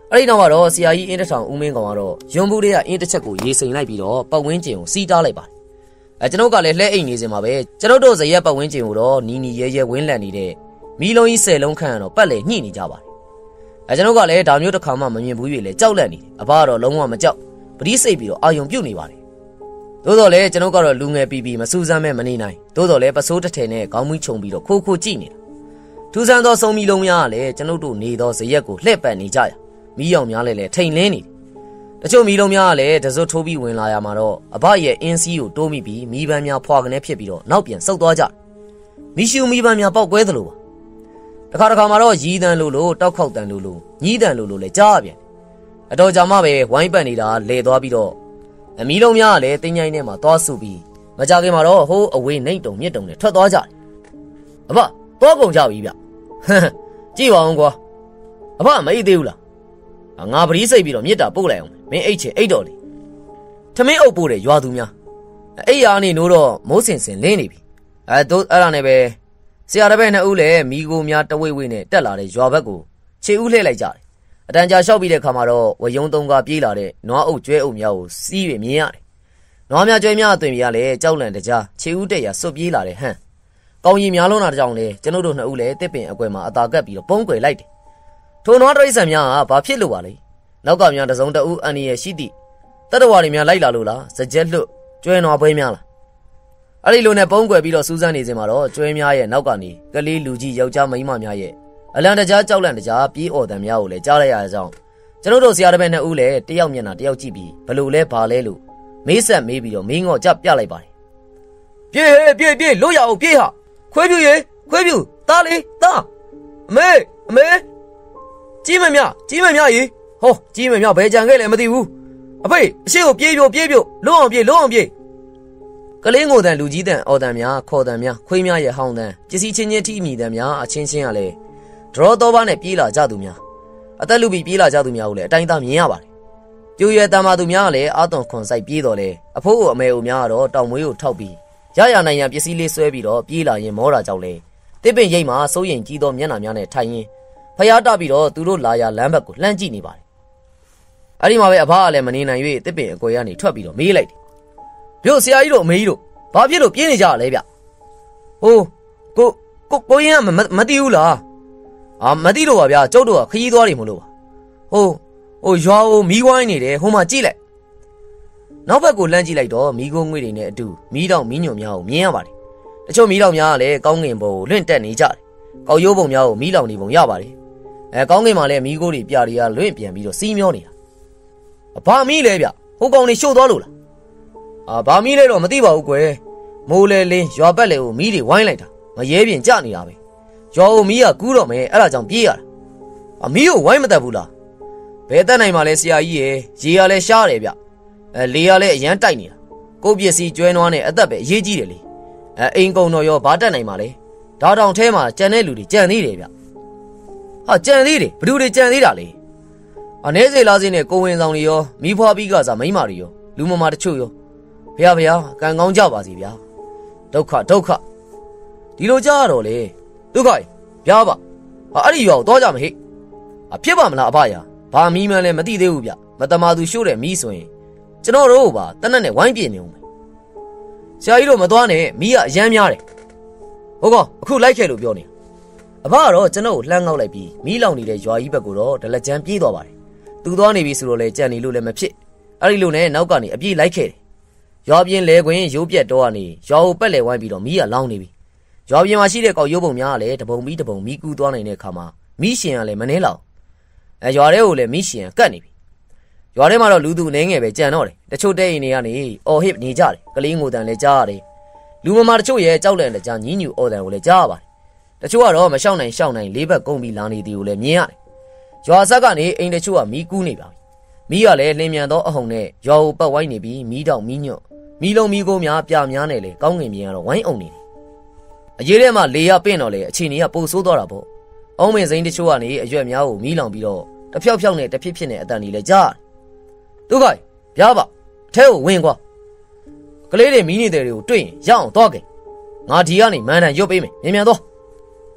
အဲ့ဒီနောက်မှာတော့ဆရာကြီးအင်းတထောင်ဦးမင်းကောင်ကတော့ယွန်းဘူးတွေကအင်းတစ်ချက်ကိုရေစိမ်လိုက်ပြီးတော့ပတ်ဝန်းကျင်ကိုစီးတားလိုက်ပါတယ်အဲကျွန်တော်ကလည်းလှဲအိမ်နေစင်မှာပဲကျွန်တော်တို့ဇရက်ပတ်ဝန်းကျင်ကိုတော့နီနီရဲရဲဝင်းလန့်နေတဲ့မီလုံးကြီးဆယ်လုံးခန့်ကတော့ပတ်လေညှိနေကြပါတယ်အဲကျွန်တော်ကလည်းဒါမျိုးတစ်ခါမှမမြင်ဘူး၍လေကြောက်လန့်နေတယ်အဘကတော့လုံးဝမကြောက်ပတိစိတ်ပြီးတော့အာယုံပြုတ်နေပါတယ်သို့တော်လည်းကျွန်တော်ကတော့လူငယ်ပြီးပြီးမစူးစမ်းမဲ့မနေနိုင်သို့တော်လည်းပစိုးတစ်ထည်နဲ့ခေါင်းမွေးခြုံပြီးတော့ခိုးခိုးကြည့်နေတာထူးဆန်းသောစုံမီလုံးများကလည်းကျွန်တော်တို့နေသောဇရက်ကိုလှည့်ပတ်နေကြရမီးရောင်များလည်းလည်းထိန်လင်းနေတယ်တချို့မီးလုံးများကလည်းတစွတ်ထိုးပြီးဝင်လာရမှာတော့အဘရဲ့အင်းစီးကိုတိုးမိပြီးမီးပန်းများဖွာကနေဖြစ်ပြီးတော့နောက်ပြန်ဆုတ်သွားကြမီးရှူမီးပန်းများပေါက်ကွဲသလိုပါတခါတခါမှာတော့ရီးတန်လိုလိုတောက်ခေါက်တန်လိုလိုညီးတန်လိုလိုလည်းကြားပြန်အတော်ကြာမှပဲဝိုင်းပတ်နေတာလဲသွားပြီးတော့အမီးလုံးများကလည်းတင်းញိုင်းထဲမှာသွားစုပြီးမကြခင်မှာတော့ဟိုးအဝေးနှိမ့်တုံမြစ်တုံနဲ့ထွက်သွားကြတယ်အဘသွားကုန်ကြပြီဗျဟမ်ကြည့်ပါအောင်ကွာအဘမအိတ်သေးဘူးလားငါပရိစိတ်ပြီးတော့မြစ်တာပို့လိုက်အောင်မင်းအိတ်ချင်အိတ်တော်လေထမင်းအုပ်ပို့တယ်ရွာသူများအိတ်ရာနေနိုးတော့မိုးစင်စင်လင်းနေပြီအဲတို့အဲ့ဒါနဲ့ပဲဆရာတပည့်နှစ်ဦးလည်းမိကိုများတဝိတ်ဝိတ်နဲ့တက်လာတဲ့ရွာဘက်ကိုခြေဦးလှည့်လိုက်ကြတယ်အတန်ကြာလျှောက်ပြီးတဲ့ခါမှာတော့ဝယုံသုံးကားပြေးလာတဲ့နွားအုပ်ကျွဲအုပ်များကိုစီးရမြင်ရတယ်နွားများကျွဲများအသွင်ပြရလဲကြောက်လန့်တကြားခြေဦးတက်ရစွတ်ပြေးလာတဲ့ဟန်ကောင်းကြီးများလုံးတာတကြောင်လေကျွန်တို့တို့နှစ်ဦးလည်းတစ်ပင်အကွယ်မှာအသာကပ်ပြီးတော့ပုံးကွယ်လိုက်တယ်ထိုနွားတရိษံများကဘာဖြစ်လို့ပါလဲနောက်ကများတစုံတဦးအန်ဒီရဲ့ရှိသည့်တတဝါတွေများလိုက်လာလို့လားစကြက်လွတ်ကျွဲနွားပွဲများလားအဲ့ဒီလိုနဲ့ပုံးကွယ်ပြီးတော့စူးစမ်းနေစင်မှာတော့ကျွဲများရဲ့နောက်ကနေကလေးလူကြီးယောက်ျားမိန်းမများရဲ့အလံတကြားကြောက်လန့်တကြားပြေးအော်တံများကိုလည်းကြားလိုက်ရတဲ့ကြောင့်ကျွန်တို့တို့ဆရာတပည့်နှစ်ဦးလည်းတယောက်မျက်နှာတယောက်ကြည့်ပြီးဘလို့လဲဘာလဲလို့မေးဆက်မေးပြီးတော့မင်းငေါ့ကြပြလိုက်ပါတယ်ပြေးဟဲ့ပြေးပြေးလို့ရအောင်ပြေးဟာခွေးပြူရေခွေးပြူသားလေးသားအမေအမေကြီးမမြကြီးမမြရေဟောကြီးမမြဘယ်ကြံခဲ့လဲမသိဘူးအဖေအရှိကိုပြေးပြိုပြေးပြိုလုံးအောင်ပြေးလုံးအောင်ပြေးကလေးငိုတန်လူကြီးတန်အော်တန်များခေါ်တန်များခွေးများရဲ့ဟောင်းတန်ပစ္စည်းချင်းချင်းထိမိတန်များအချင်းချင်းကလည်းဒရောတော့ပါနဲ့ပြေးလာကြသူများအသက်လူပြီးပြေးလာကြသူများကိုလည်းအတိုင်းသားမြင်ရပါတယ်ပြိုရွယ်တန်မာသူများကလည်းအာသွန်ခွန်ဆိုင်ပြေးတော်လဲအဖိုးကိုအမေကိုများကတော့တောင်မွေးကိုထောက်ပြီးရရနိုင်ရန်ပစ္စည်းလေးဆွဲပြီးတော့ပြေးလာရင်မောတာကြောင့်လေတစ်ပင်ရိပ်မှာစိုးရင်ကြီးသောမျက်နှာများနဲ့ထိုင်ရင်ဖျားတပြီးတော့သူတို့လာရလမ်းဘက်ကိုလှမ်းကြည့်နေပါတယ်အဲ့ဒီမှာပဲအဖကလည်းမနေနိုင်၍တစ်ပင်အကွယ်ကနေထွက်ပြီးတော့မေးလိုက်တယ်ပြို့ဆရာကြီးတို့အမေကြီးတို့ဘာဖြစ်လို့ပြေးနေကြရလဲဗျဟိုကိုကိုကိုရင်ကမသိဘူးလားအာမသိတော့ပါဗျာကျုပ်တို့ကခရီးသွားနေမလို့ပါဟိုဟိုရွာကိုမီးဝိုင်းနေတယ်ဟိုမှာကြည့်လိုက်နောက်ဘက်ကိုလှမ်းကြည့်လိုက်တော့မီးကိုငွေတွေနဲ့အတူမီးတောင်မီးညွန့်များကိုမြင်ရပါတယ်တချို့မီးတောင်များကလည်းကောင်းငင်ပေါ်ကိုလွင့်တက်နေကြတယ်ကောက်ရိုးပုံများကိုမီးလောင်နေပုံရပါတယ်အဲကောင်းငင်မှာလည်းမီးကိုတွေပြတွေကလွင့်ပြန်ပြီးတော့စီးမျောနေတာဘာမီးလဲဗျဟိုကောင်တွေရှို့သွားလို့လားအာဘာမီးလဲတော့မသိပါဘူးကွယ်မိုးလဲလင်းရွာပတ်လေကိုမီးတွေဝိုင်းလိုက်တာမရဲပြင်ကြနေတာပဲရွာကိုမီးကကူးတော့မယ်အဲ့ဒါကြောင့်ပြေးရတာအမီးကိုဝိုင်းမတက်ဘူးလားဘယ်တက်နိုင်မှာလဲဆရာကြီးရဲ့ရေကလည်းရှားတယ်ဗျအဲလေကလည်းအရန်တိုက်နေတာကိုပစ္စည်းကျွဲနွားနဲ့အသက်ပဲအရေးကြီးတယ်လေအဲအိမ်ကုံတော်ရောဘာတက်နိုင်မှာလဲဒါတောင်ထဲမှာကြံတဲ့လူတွေကြံသေးတယ်ဗျဟာကြံသေးတယ်ဘယ်သူတွေကြံသေးတာလဲအနေစေလားစင်းနဲ့ကိုဝင်ဆောင်တွေရောမိဖွားပြီးကစားမိန်းမတွေရောလူမမာတချို့ရောဘုရားဘုရားကံကောင်းကြပါစီဗျာဒုက္ခဒုက္ခဒီလိုကြရတော့လေဒုက္ခဗျာပါဟာအဲ့ဒီရွာကိုတော့ကြမဟိအဖြစ်ပါမလားအဖရာဘာမီးမှန်းလဲမသိသေးဘူးဗျမတမာသူရှို့တဲ့မီးဆိုရင်ကျွန်တော်တို့ပါတနက်နဲ့ဝိုင်းပြင်းနေဦးမယ်ဆရာကြီးတို့မသွားနဲ့မီးကအရမ်းများတယ်ဟုတ်ကောအခုလိုက်ခဲ့လို့ပြောနေအဖကတော့ကျွန်တော်ကိုလှမ်းငေါက်လိုက်ပြီးမီးလောင်နေတဲ့ရွာကြီးဘက်ကိုတော့ဒလက်ချမ်းပြေးသွားပါတယ်သူသွားနေပြီဆိုတော့လေကြံနေလို့လည်းမဖြစ်အဲ့ဒီလိုနဲ့နောက်ကနေအပြေးလိုက်ခဲ့တယ်ရွာပြင်းလဲခွင်ရိုးပြက်တော့ကနေရွာကိုပက်လဲဝိုင်းပြီးတော့မီးကလောင်နေပြီရွာပြင်းမှာရှိတဲ့ကောက်ရိုးပုံများကလည်းတပုံမီးတပုံမီးကူးသွားနိုင်တဲ့အခါမှာမီးရှင်ကလည်းမနှင်းလောက်အဲရွာထဲကိုလည်းမီးရှင်ကတ်နေပြီရွာထဲမှာတော့လူသူအနေငယ်ပဲကြံတော့တယ်တချို့တဲ့အိမ်တွေကနေအော်ဟစ်နေကြတယ်ကလေးငိုတန်လည်းကြားရတယ်လူမမာတချို့ရဲ့ကြောက်လန့်တဲ့ကြားညင်းညူအော်တန်ကိုလည်းကြားရပါတယ်တချို့ကတော့မရှောင်နိုင်ရှောင်နိုင်လေးဘက်ကုန်းပြီးလာနေသည်ကိုလည်းမြင်ရတယ်ရွာဆက်ကနေအိမ်တချို့ကမီးကူးနေပါပြီမီးကလည်းလင်းမြန်သောအဟုန်နဲ့ရွာကိုပတ်ဝိုင်းနေပြီးမီးတောင်မီးညွတ်မီးလုံးမီးကိုများပြများနေလေကောင်းငင်မြင်ကတော့ဝိုင်းအောင်နေတယ်အရေးထဲမှာလေရပင့်တော့လေအချိန်ကြီးကပိုဆိုးသွားတာပေါ့အောင်းမင်းစိမ်းတချို့ကနေအရွက်များကိုမီးလောင်ပြီးတော့တဖြောက်ဖြောက်နဲ့တဖြစ်ဖြစ်နဲ့အတန်ကြီးလဲကြားဒုက္ခဗျာပါအထဲကိုဝင်ကွာကလေးတွေမီးနေတဲ့တွေကိုတွေ့ရင်ရအောင်တော့ကဲငါဒီကနေမန်းတန်ရွတ်ပေးမယ်မြန်မြန်တော့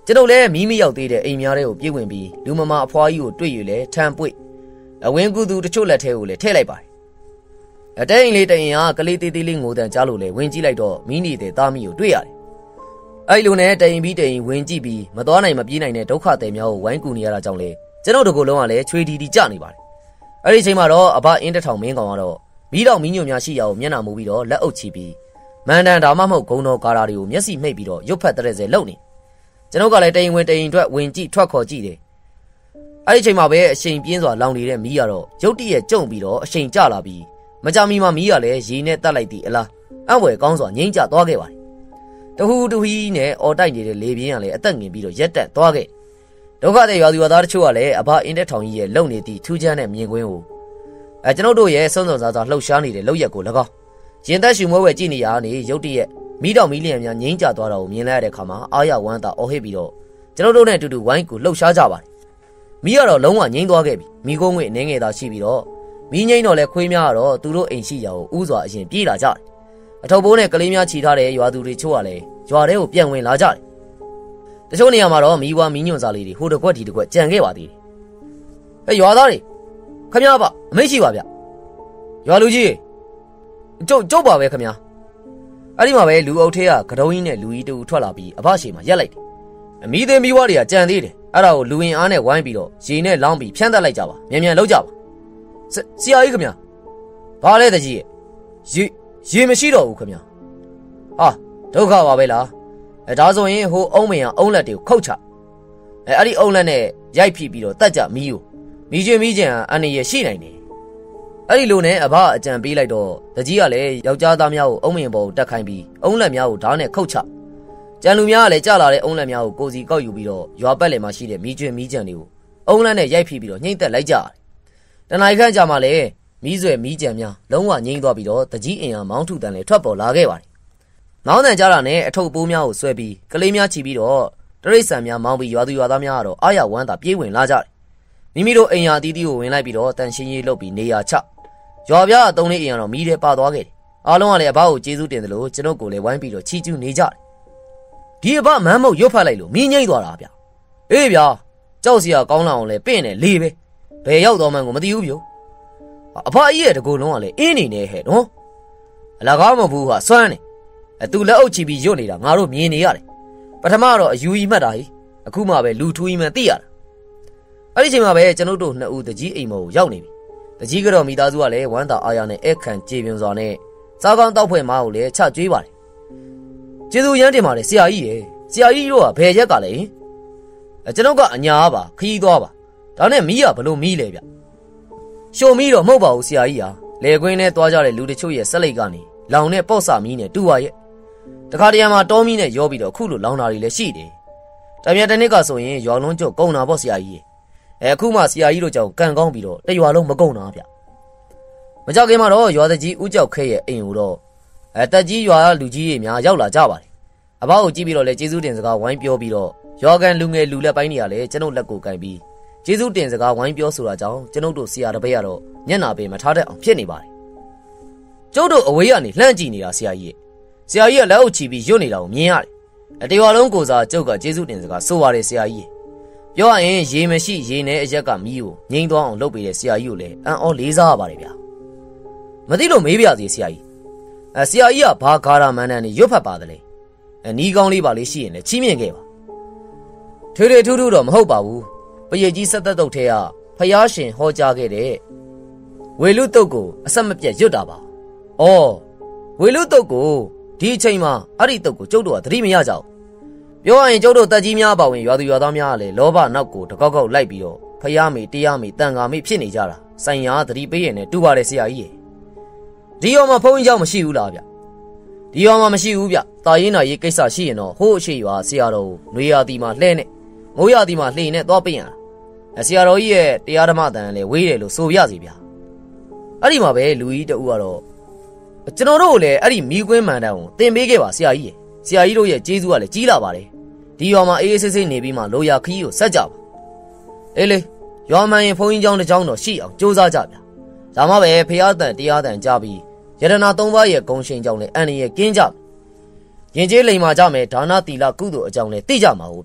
ကျွန်တော်လည်းမိမိရောက်သေးတဲ့အိမ်များတွေကိုပြေးဝင်ပြီးလူမမာအဖွားကြီးကိုတွေ့ရလေထမ်းပွေအဝင်းကူသူတချို့လက်ထဲကိုလည်းထည့်လိုက်ပါတယ်အတဲအိမ်လေးတအိမ်ဟာကလေးသေးသေးလေးငိုတန်ကြားလို့လေဝင်ကြည့်လိုက်တော့မိနေတဲ့သားမိကိုတွေ့ရတယ်အဲ့လိုနဲ့တအိမ်ပြီးတအိမ်ဝင်ကြည့်ပြီးမသွားနိုင်မပြေးနိုင်တဲ့ဒုက္ခသည်များကိုဝိုင်းကူနေရတာကြောင့်လေကျွန်တော်တို့ကလုံးကလည်းချွေတီတီကြနေပါတယ်အဲ့ဒီချိန်မှာတော့အဘအင်းတထောင်မင်းကောင်ကတော့မိတော်မိညွန့်များရှိရာကိုမျက်နှာမူပြီးတော့လက်အုပ်ချပြီးမန်တန်ဒါမှမဟုတ်ဂုံတော်ကာရာတွေကိုမျက်စိမှိတ်ပြီးတော့ရုပ်ဖက်တဲ့စဲလုံနေကျွန်တော်ကလည်းတအိမ်ဝင်တအိမ်ထွက်ဝင်ကြည့်ထွက်ခေါ်ကြည့်တယ်အဲ့ဒီချိန်မှာပဲအရှိန်ပြင်းစွာလောင်နေတဲ့မီးကတော့ရုတ်တရက်ကျုံပြီးတော့အရှိန်ကျလာပြီးမကြမီမှာမီးကလည်းရေနဲ့တက်လိုက်သည့်အလားအံ့ဖွယ်ကောင်းစွာငိမ့်ကျသွားခဲ့ပါတယ်တဟူတဟီနဲ့အော်တိုက်နေတဲ့လေပြင်းကလည်းအသက်ငင်ပြီးတော့ရက်တက်သွားခဲ့ဒုက္ခတဲ့ရွာသူရွာသားတချို့ကလည်းအဘအင်းတဲ့ထောင်ကြီးရဲ့လုံနေသည့်ထူးခြားတဲ့မြင်ကွင်းကိုအဲကျွန်တော်တို့ရဲ့စွန့်စွန့်စားစားလှုပ်ရှားနေတဲ့လောက်ရက်ကို၎င်းရင်သက်ရှူမွဲဝဲကြည့်နေရနေရုတ်တရက်မိတော်မီလျံများငိမ့်ကျသွားတာကိုမြင်လိုက်ရတဲ့အခါမှာအာရဝမ်းသာအော်ဟစ်ပြီးတော့ကျွန်တော်တို့နဲ့အတူတူဝိုင်းကိုလှုပ်ရှားကြပါတယ်မီးကတော့လုံးဝငိမ့်သွားခဲ့ပြီမီးကုန်းငွေအနေငယ်သာရှိပြီးတော့မီးငိမ့်တော့လဲခွေးများကတော့သူတို့အိမ်ရှိရာကိုဥစွာအရင်ပြေးလာကြတယ်အထုပ်ပိုးနဲ့ကလေးများခြိထားတဲ့ရွာသူတွေချို့ကလည်းရွာထဲကိုပြန်ဝင်လာကြတယ်တချို့နေရာမှာတော့မီးဝါမီးညွန့်စားလေးတွေဟိုတစ်ကွက်ဒီတစ်ကွက်ကြံခဲ့ပါသေးတယ်အဲရွာသားတွေခမရပါအမိတ်ရှိပါဗျရွာလူကြီးကျုပ်ကျုပ်ပါပဲခမရအဲ့ဒီမှာပဲလူအုပ်ထဲကကတုံးကြီးနဲ့လူကြီးတူထွက်လာပြီးအဘရှိမှာရက်လိုက်တယ်အမီးသေးမီးဝါတွေကကြံသေးတယ်အဲ့ဒါကိုလူဝင်အားနဲ့ဝိုင်းပြီးတော့ရေနဲ့လောင်းပြီးဖြန်းတက်လိုက်ကြပါမြန်မြန်လောက်ကြပါဆရာကြီးခမရဘာလဲတကြီးရေရေမရှိတော့ဘူးခမရဟာဒုက္ခပါပဲလားအဲဒါဆိုရင်ဟိုအုံးမင်ကအုံးလက်တွေကိုခုတ်ချအဲအဲ့ဒီအုံးလက်နဲ့ရိုက်ဖိပြီးတော့တတ်ကြမီးကိုမီးချင်းမီးချင်းအန်ရရှိနိုင်တယ်အဲ့ဒီလိုနဲ့အဘအကြံပေးလိုက်တော့တကြီးကလည်းယောက်ျားသားများကိုအုံးမင်ပေါ်ကိုတက်ခိုင်းပြီးအုံးလက်များကိုဓာတ်နဲ့ခုတ်ချကြံလူများကလည်းကြလာတဲ့အုံးလက်များကိုကိုစီကောက်ယူပြီးတော့ရွာပတ်လည်မှာရှိတဲ့မီးချင်းမီးကြံတွေကိုအုံးလက်နဲ့ရိုက်ဖိပြီးတော့ညှိမ့်သက်လိုက်ကြတယ်တနင်္လာခန့်ကြာမှလည်းမီးဆွဲမီးကြံများလုံးဝငြိမ်းသွားပြီးတော့တကြီးအင်အားမောင်းထုတန်လည်းထွက်ပေါ်လာခဲ့ပါတယ်မောင်းတန်ကြတာနဲ့အထုပ်ပိုးများကိုဆွဲပြီးကလေးများချီပြီးတော့တရိတ်ဆန်များမောင်းပြီးရွာသူရွာသားများကတော့အာရဝမ်းသာပြေးဝင်လာကြတယ်မိမိတို့အိမ်ယာတီးတီးကိုဝင်လိုက်ပြီးတော့တန်ရှင်းရေးလုပ်ပြီးနေရာချရွာပြအုံလေးအိမ်ကတော့မီးထဲပါသွားခဲ့တယ်အားလုံးကလည်းအဘကိုကျေးဇူးတင်တယ်လို့ကျွန်ုပ်ကိုလည်းဝိုင်းပြီးတော့ချီးကျူးနေကြတယ်ဒီအဘမမ်းမုတ်ရွတ်ဖတ်လိုက်လို့မီးငိမ့်သွားတာဗျအေးဗျာကြောက်စရာကောင်းလာအောင်လဲပင့်တယ်လေးပဲဘယ်ရောက်တော့မှန်းကိုမသိဘူးဗျအဖအကြီးရဲ့တကူလုံးကလည်းအင်းနေနေဟဲ့နော်အလကားမဘူးဟာစွမ်းနေအသူလက်အုပ်ချပြီးရွတ်နေတာငါတို့မြင်နေရတယ်ပထမတော့အယူကြီးမှတ်တာဟိအခုမှပဲလူထူးကြီးမှသိရတာအဲ့ဒီချိန်မှာပဲကျွန်ုပ်တို့နှစ်ဦးတကြီးအိမ်မော်ကိုရောက်နေပြီတကြီးကတော့မိသားစုကလည်းဝမ်းသာအားရနဲ့အခန့်ကြေပြွန်စွာနဲ့စားကောင်းတောက်ဖွဲ့မားကိုလည်းချကျွေးပါတယ်ကျေးဇူးရမ်းတင်ပါတယ်ဆရာကြီးရေဆရာကြီးတို့ကဘယ်ရက်ကလဲအကျွန်ုပ်ကအညာပါခီးသွားပါဒါနဲ့မီးကဘလို့မီးလဲဗျရှုံမီးတော့မဟုတ်ပါဘူးဆရာကြီးဟာလေကွင်းနဲ့သွားကြတဲ့လူတချို့ရဲ့ဆက်လိုက်ကနေလောင်နဲ့ပေါ့ဆမီးနဲ့တူပါရဲ့တခါတရံမှာတောမီးနဲ့ရောပြီးတော့ခုလိုလောင်တာတွေလည်းရှိတယ်တပြက်တစ်နှစ်ကဆိုရင်ရွာလုံးကျုပ်ကုန်တာပေါ့ဆရာကြီးအဲအခုမှဆရာကြီးတို့ကြောင့်ကန်ကောင်းပြီးတော့တရွာလုံးမကုန်တာဗျမကြောက်ခင်မှာတော့ရွာတကြီးဦးကြောက်ခဲရဲ့အိမ်ကိုတော့အဲတက်ကြီးရွာလူကြီးတွေများရောက်လာကြပါတယ်အဘကိုကြည့်ပြီးတော့လေကျေးဇူးတင်စကားဝိုင်းပြောပြီးတော့ရွာကန်လူငယ်လူလက်ပိုင်းတွေကလည်းကျွန်ုပ်လက်ကိုကင်ပြီးကျေးဇူးတင်စကားဝိုင်းပြောဆိုတာကြောင့်ကျွန်ုပ်တို့ဆရာတပည့်ကတော့ညံ့နာပင်မထားတတ်အောင်ဖြစ်နေပါတယ်ကျုပ်တို့အဝေးကနေလှမ်းကြည့်နေတာဆရာကြီးဆရာကြီးကလက်အုပ်ချပြီးရွတ်နေတာကိုမြင်ရတယ်အတရွာလုံးကိုစားကျုပ်ကကျေးဇူးတင်စကားဆိုပါတယ်ဆရာကြီးပြောရရင်ရေမရှိရေနဲ့အရက်ကမီးကိုငိမ့်သွားအောင်လုပ်ပေးတဲ့ဆရာကြီးကိုလည်းအံ့ဩလေးစားရပါတယ်ဗျာမသိလို့မေးပြစီဆရာကြီးအဲဆရာကြီးကဘာဂါရာမန်တန်နေရွတ်ဖတ်ပါတယ်လေအနီးကောင်းလေးပါလေးရှိရင်လည်းချီးမြှင့်ခဲ့ပါထွေထွေထူးထူးတော့မဟုတ်ပါဘူးပရိတ်ကြီးဆက်သက်တုတ်ထဲကဖျားရှင်ဟောကြားခဲ့တဲ့ဝေလူတုတ်ကိုအဆက်မပြတ်ရွတ်တာပါ။အော်ဝေလူတုတ်ကိုဒီအချိန်မှာအဲ့ဒီတုတ်ကိုကျုပ်တို့ကသတိမရကြဘူး။ပြောရရင်ကျုပ်တို့တက်ကြီးများပါဝင်ရွာသူရွာသားများကလည်းလောဘနောက်ကိုတကောက်ကောက်လိုက်ပြီးတော့ဖျားမေတရားမေတန်ဃာမေဖြစ်နေကြတာ။ဆိုင်ရာသတိပေးရင်လည်းတူပါတယ်ဆရာကြီး။ဒီရောမှာဖုန်းကြီးကြောင့်မရှိဘူးလားဗျ။ဒီရောမှာမရှိဘူးဗျ။တာရင်နာရေးကိစ္စရှိရင်တော့ဟိုးအရှိရွာဆရာတော်ကိုနွေရာသီမှာလှဲနဲ့မိုးရာသီမှာလှေနဲ့သွားပြင်ရတာဆရာတော်ကြီးရဲ့တရားဓမ္မတန်လည်းဝေးတယ်လို့ဆိုပြစီဗျာအဲ့ဒီမှာပဲလူကြီးတူကတော့ကျွန်တော်တို့ကိုလည်းအဲ့ဒီမိကွင်းမှန်တန်ကိုသင်ပေးခဲ့ပါဆရာကြီးရဲ့ဆရာကြီးတို့ရဲ့ကျေးဇူးကလည်းကြီးလာပါတယ်ဒီရွာမှာအေးအေးဆေးဆေးနေပြီးမှလိုရာခီးကိုဆက်ကြပါအေးလေရွာမှန်ရင်ဘုန်းကြီးကျောင်းတစ်ကျောင်းတော့ရှိအောင်ကြိုးစားကြဗျာဒါမှပဲဖရာတန်တရားတန်ကြပြီးယရနာသုံးပါးရဲ့ဂုံရှင်ကြောင့်လည်းအန်ရရဲ့ကင်းကြရင်ကျေးလိမ်မာကြမယ်ဒါနသီလကုသိုလ်အကြောင်းလည်းသိကြမှာဟုတ်ဗျ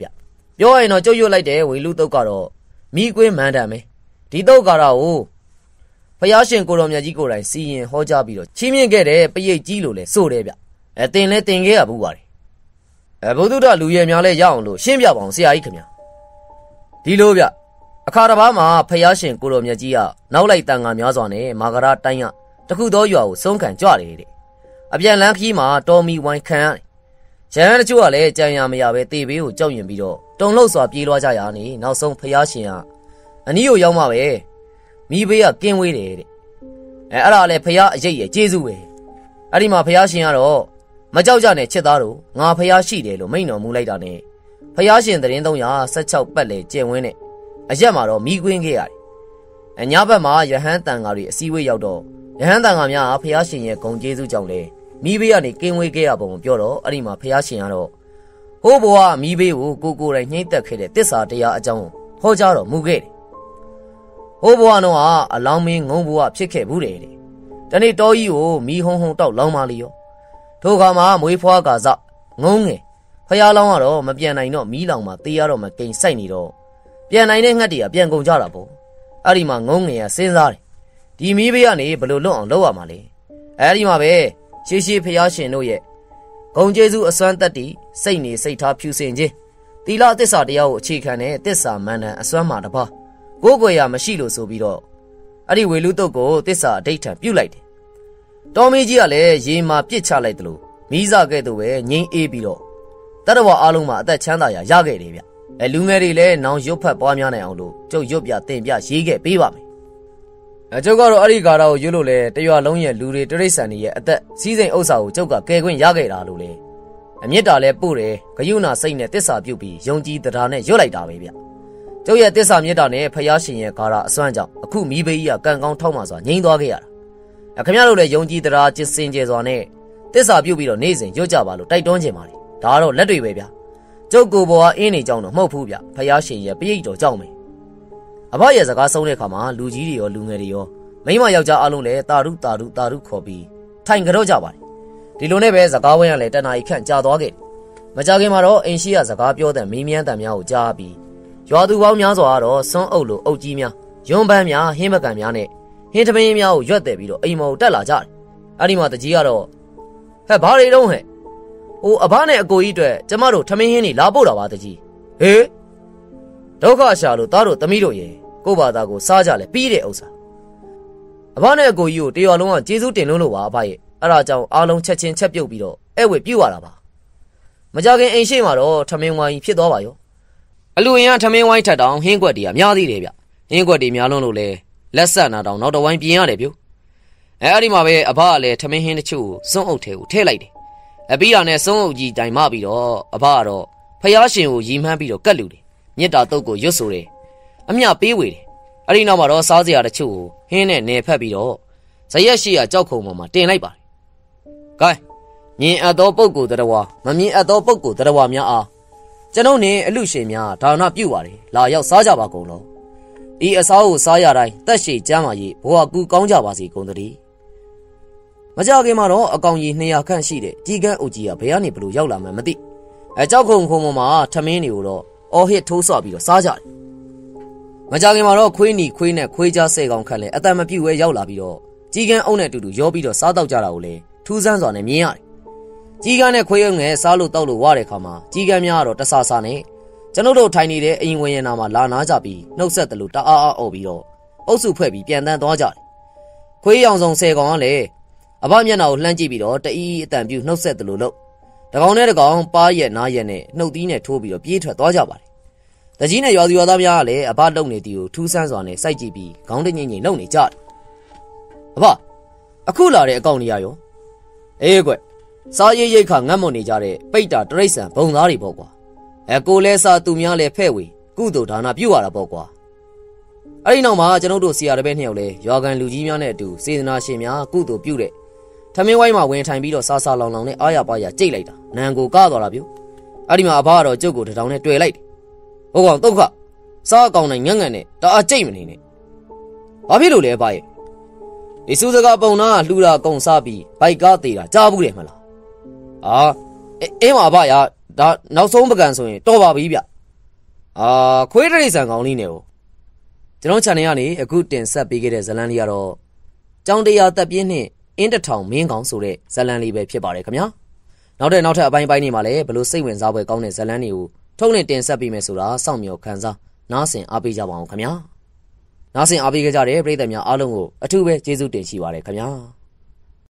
ပြောရင်တော့ကြုတ်ရွတ်လိုက်တဲ့ဝေလူတုတ်ကတော့မိကွင်းမန်တန်ပဲဒီတုတ်ကတော့ဖျားရှင်ကိုတော်မြတ်ကြီးကိုယ်တိုင်စီရင်ဟောကြားပြီးတော့ချီးမြှင့်ခဲ့တဲ့ပရိတ်ကြီးလို့လဲဆိုတယ်ဗျအဲတင်လဲတင်ခဲ့ရဘူးပါတယ်အဲဘုဒ္ဓတလူရဲများလဲရအောင်လို့ရှင်းပြပါအောင်ဆရာကြီးခင်ဗျာဒီလိုဗျအခါတစ်ပါးမှာဖျားရှင်ကိုတော်မြတ်ကြီးကနောက်လိုက်တန်ဃာများစွာနဲ့မာဂရာတိုင်းကတခုသောရွာကိုဆုံးခံကြွတယ်တဲ့အပြန်လန်းခီးမှာတော်မီဝိုင်းခံရတယ်ရဟန်းတချို့ကလည်းကြံရမရပဲတေဘေးကိုကြောက်ရွံ့ပြီးတော့တုံလှုပ်စွာပြေးလွှားကြရနေနောက်ဆုံးဖျားရှင်ကအနီးကိုရောက်မှပဲမိဘေးကကင်းဝေးတယ်တဲ့အဲအဲ့ဒါလည်းဖျားအရေးရဲ့ကျေးဇူးပဲအဲ့ဒီမှာဖျားရှင်ကတော့မကြောက်ကြနဲ့ချစ်သားတို့ငါဖျားရှိတယ်လို့မိန့်တော်မူလိုက်တာနဲ့ဖျားရှင်သရင်သုံးရာ၁၆ပတ်လေကျင့်ဝင်းနဲ့အရက်မှာတော့မိကွင်းခဲ့ရတယ်အညာဘက်မှာယဟန်တန်ဃာတွေအစည်းအဝေးရောက်တော့ယဟန်တန်ဃာများဖျားရှင်ရဲ့ဂုဏ်ကျေးဇူးကြောင့်လေမိဘေးကနေကင်းဝေးခဲ့ရပုံကိုပြောတော့အဲ့ဒီမှာဖျားရှင်ကတော့ဟိုးဘဝမိဘေးကိုကိုကိုယ်တိုင်နှိမ့်သက်ခဲ့တဲ့တစ္ဆာတရားအကြောင်းဟောကြားတော်မူခဲ့တယ်ဟိုးဘဝတော့အလောင်းမင်းငုံဘဝဖြစ်ခဲ့ဘူးတဲ့တနေ့တော်ကြီးကိုမီးဟုံဟုံတောက်လောင်းပါလေရောထိုအခါမှာမွေးဖွားကာစငုံငယ်ဖျားလောင်းကတော့မပြန်နိုင်တော့မီးလောင်မှာတေးရတော့မကိန်စိုက်နေတော့ပြန်နိုင်တဲ့ငှက်တွေကပြန်ကုန်ကြတာပေါ့အဲ့ဒီမှာငုံငယ်ကစဉ်းစားတယ်ဒီမီးဘေးကနေဘယ်လိုလွတ်အောင်လုပ်ရမှာလဲအဲ့ဒီမှာပဲရှေးရှေးဖျားရှင်တို့ရဲ့ဂုံကျေးဇူးအစွမ်းတက်တီစိတ်နေစိတ်ထားဖြူစင်ခြင်းသီလသစ္စာတရားကိုအခြေခံတဲ့သစ္စာမန္တန်အစွမ်းမှာတပါကိုယ်ွယ်ရမရှိလို့ဆိုပြီးတော့အဲ့ဒီဝေလူတုတ်ကိုသစ္စာအဋိဋ္ဌံပြုတ်လိုက်တယ်တော်မီကြီးကလည်းရေမှာပြစ်ချလိုက်တယ်လို့မိစားခဲ့သူပဲငိမ့်အေးပြီးတော့တတဝအားလုံးမှာအသက်ချမ်းသာရာရခဲ့တယ်ဗျအဲလူငယ်တွေလည်းနောင်ရွတ်ဖတ်ပွားများနိုင်အောင်လို့ကျုပ်ရွတ်ပြတင်ပြရေးခဲ့ပေးပါမယ်အဲကျုပ်ကတော့အဲ့ဒီကာရာကိုရွတ်လို့လေတရွာလုံးရဲ့လူတွေတရိษံတွေရဲ့အသက်စီးစိမ်ဥစ္စာကိုကျုပ်ကကယ်ခွင့်ရခဲ့တာလို့လေအမြင့်တာလည်းပို့တယ်ဂယုဏစိတ်နဲ့တစ္ဆာပြုတ်ပြီးယုံကြည်တရားနဲ့ရွတ်လိုက်တာပဲဗျကျုပ်ရဲ့တစ္ဆာမြတ်တာနဲ့ဖယားရှင်ရဲ့ကာရာအစွမ်းကြောင့်အခုမိဘေးကြီးကကံကောင်းထောက်မှစွာငြိမ်းသွားခဲ့ရတာအဲခင်ဗျားတို့လည်းယုံကြည်တရားကျစင်ကြယ်စွာနဲ့တစ္ဆာပြုတ်ပြီးတော့နေ့စဉ်ရွတ်ကြပါလို့တိုက်တွန်းခြင်းပါလေဒါကတော့လက်တွေပဲဗျကျုပ်ကိုယ်ပေါ်အင်းနေကြောင်းတော့မဟုတ်ဘူးဗျဖယားရှင်ရဲ့ပရိတ်တော်ကြောင့်ပဲအဘရဲ့စကားဆုံးတဲ့အခါမှာလူကြီးတွေရောလူငယ်တွေရောမိမယောက်ျားအလုံးလည်းတာရုတာရုတာရုခေါ်ပြီးထိုင်ကြတော့ကြပါတယ်ဒီလိုနဲ့ပဲစကားဝဲရလဲတဏှာကြီးခန့်ကြာသွားခဲ့မကြခင်မှာတော့အင်ရှိရစကားပြောတဲ့မင်းမြန်းတန်များကိုကြားပြီးရွာသူပေါင်းများစွာကတော့စွန်းအုပ်လိုအုပ်ကြီးများယွန်းပန်းများဟင်းမကန်များနဲ့ဟင်းသမင်းများကိုရွက်တယ်ပြီးတော့အိမ်မော်တက်လာကြတယ်အဲ့ဒီမှာတကြီးကတော့ဟဲ့ဘာတွေတော့ဟဲ့ဟိုအဘနဲ့အကိုကြီးအတွက်ကျမတို့ထမင်းဟင်းတွေလာပို့တာပါတကြီးဟေးဒုက္ခရှာလို့သားတို့သမီးတို့ရေကို့ဘာသာကိုစားကြလဲပြီးတဲ့ဥစ္စာအဘနဲ့အကိုကြီးကိုတရွာလုံးကကျေးဇူးတင်လို့လို့ပါအဘရဲ့အဲ့ဒါကြောင့်အားလုံးချက်ချင်းချက်ပြုတ်ပြီးတော့အဲ့ဝေပြုတ်ရတာပါမကြခင်အိမ်ရှိမှာတော့ထမင်းဝိုင်းဖြစ်သွားပါရောအလူရင်ကထမင်းဝိုင်းထက်တောင်ဟင်းကွက်တွေကများသေးတယ်ဗျဟင်းကွက်တွေများလုံးလို့လဲလက်ဆက်နာတောင်နောက်တစ်ဝိုင်းပြင်ရတယ်ဗျအဲအဲ့ဒီမှာပဲအဘကလည်းထမင်းဟင်းတချို့ကိုစွန်းအုပ်ထဲကိုထည့်လိုက်တယ်အပြီးတာနဲ့စွန်းအုပ်ကြီးတိုင်မပြီးတော့အဘကတော့ဖယားရှင်ကိုရီမှန်းပြီးတော့ကတ်လူတယ်မြစ်တာတုတ်ကိုရွတ်ဆိုတယ်အမျှပေးဝေတယ်အဲ့ဒီနောက်မှာတော့စားစရာတချို့ကိုဟင်းနဲ့နယ်ဖက်ပြီးတော့ဇရက်ရှိရာကြောက်ခုံပေါ်မှာတင်လိုက်ပါတယ်။ကဲမြင်အပ်သောပုဂ္ဂိုလ်တ attva မမြင်အပ်သောပုဂ္ဂိုလ်တ attva များအားကျွန်ုပ်နှင့်အလူရှင်များဒါနပြုပါတယ်လာရောက်စားကြပါကုန်လော။ဤအစားကိုစားရတိုင်းတက်ရှိကျမ်းမာရေးဘဝကူကောင်းကြပါစေကုန်သတည်း။မကြခင်မှာတော့အကောင်ကြီးနှစ်ရာခန့်ရှိတဲ့ကြီးကန်းအုပ်ကြီးကဘယ်ကနေဘလို့ရောက်လာမှမသိ။အဲကြောက်ခုံခုံပေါ်မှာထမင်းတွေကိုတော့အော်ဟစ်ထိုးဆွပြီးတော့စားကြတယ်။မကြခင်မှာတော့ခွေးနီခွေးနဲ့ခွေးကြားဆဲကောင်ခန့်လဲအတန်မပြည့်ဝဲရောက်လာပြီးတော့ကြီးကန်းအုပ်နဲ့အတူတူရောပြီးတော့စားတော့ကြတာကိုလေထူးဆန်းစွာနဲ့မြင်ရတယ်။ကြီးကန်းနဲ့ခွေးရုံငယ်စားလို့တောက်လို့ဝရတဲ့ခါမှာကြီးကန်းများကတော့တဆာဆာနဲ့ကျွန်ုပ်တို့ထိုင်နေတဲ့အင်ဝင်ရနာမှာလာနာကြပြီးနှုတ်ဆက်တယ်လို့တအားအားអော်ပြီးတော့အုပ်စုဖွဲ့ပြီးပြန်တန်းသွားကြတယ်။ခွေးရောင်ဆောင်ဆယ်ကောင်ကလည်းအဘမျက်နှာကိုလှမ်းကြည့်ပြီးတော့တအီးအတန်ပြူနှုတ်ဆက်တယ်လို့လို့တကောင်နဲ့တကောင်ပါးရက်နားရက်နဲ့နှုတ်သီးနဲ့ထိုးပြီးတော့ပြေးထွက်သွားကြပါတယ်။တကြီးနဲ့ရွာသူရွာသားများကလည်းအဘလုံနေတီကိုထူးဆန်းစွာနဲ့စိုက်ကြည့်ပြီးခေါင်းတငိမ့်ငိမ့်လုံနေကြတယ်။အဘအခုလာတဲ့အကောင့်တွေရရောအေးကွစားရိတ်ရိတ်ခါငတ်မွန်နေကြတဲ့ပိတ်တာတရိษံဘုံသားတွေပေါ့ကွာအဲကိုလဲစားသူများလဲဖဲ့ဝေကုသိုလ်ဒါနပြုရတာပေါ့ကွာအဲ့ဒီနောက်မှာကျွန်တော်တို့ဆရာတပည့်နှစ်ယောက်လဲရွာကန်လူကြီးများနဲ့အတူစေတနာရှင်များကုသိုလ်ပြုတဲ့ထမင်းဝိုင်းမှာဝင်ထိုင်ပြီးတော့စားစားလောင်လောင်နဲ့အားရပါရကြိတ်လိုက်တာနန်ကိုကားသွားတာပြုအဲ့ဒီမှာအဘကတော့ကျုပ်ကိုတထောင်နဲ့တွေ့လိုက်တယ်ဟုတ်ကောင်ဒုက္ခစားအကောင်နိုင်ငတ်ငတ်နဲ့တအားကြိတ်မနေနဲ့ဘာဖြစ်လို့လဲအဘရဲ့ဒီစုစကားပုံနာလှူတာကုံစားပြီးဘိုက်ကားသေးတာကြားဘူးတယ်မလားအာအေးမှာအဘရဒါနောက်ဆုံးပကံဆိုရင်တော်ပါပြီဗျအာခွေးတရိတ်ဆန်ကောင်းလေးနေကိုကျွန်တော် channel ကနေအခုတင်ဆက်ပေးခဲ့တဲ့ဇာတ်လမ်းလေးကတော့ကြောင်တရားတက်ပြင်းနှင့်အင်းတထောင်မင်းကောင်ဆိုတဲ့ဇာတ်လမ်းလေးပဲဖြစ်ပါတယ်ခင်ဗျာနောက်တဲ့နောက်ထပ်အပိုင်းပိုင်းနေမှာလည်းဘလို့စိတ်ဝင်စားပွဲကောင်းတဲ့ဇာတ်လမ်းတွေကိုထုတ်လင်းတင်ဆက်ပေးမယ်ဆိုတာစောင့်မျှော်ခံစားနားဆင်အားပေးကြပါအောင်ခင်ဗျာနားဆင်အားပေးကြတဲ့ပရိသတ်များအားလုံးကိုအထူးပဲကျေးဇူးတင်ရှိပါတယ်ခင်ဗျာ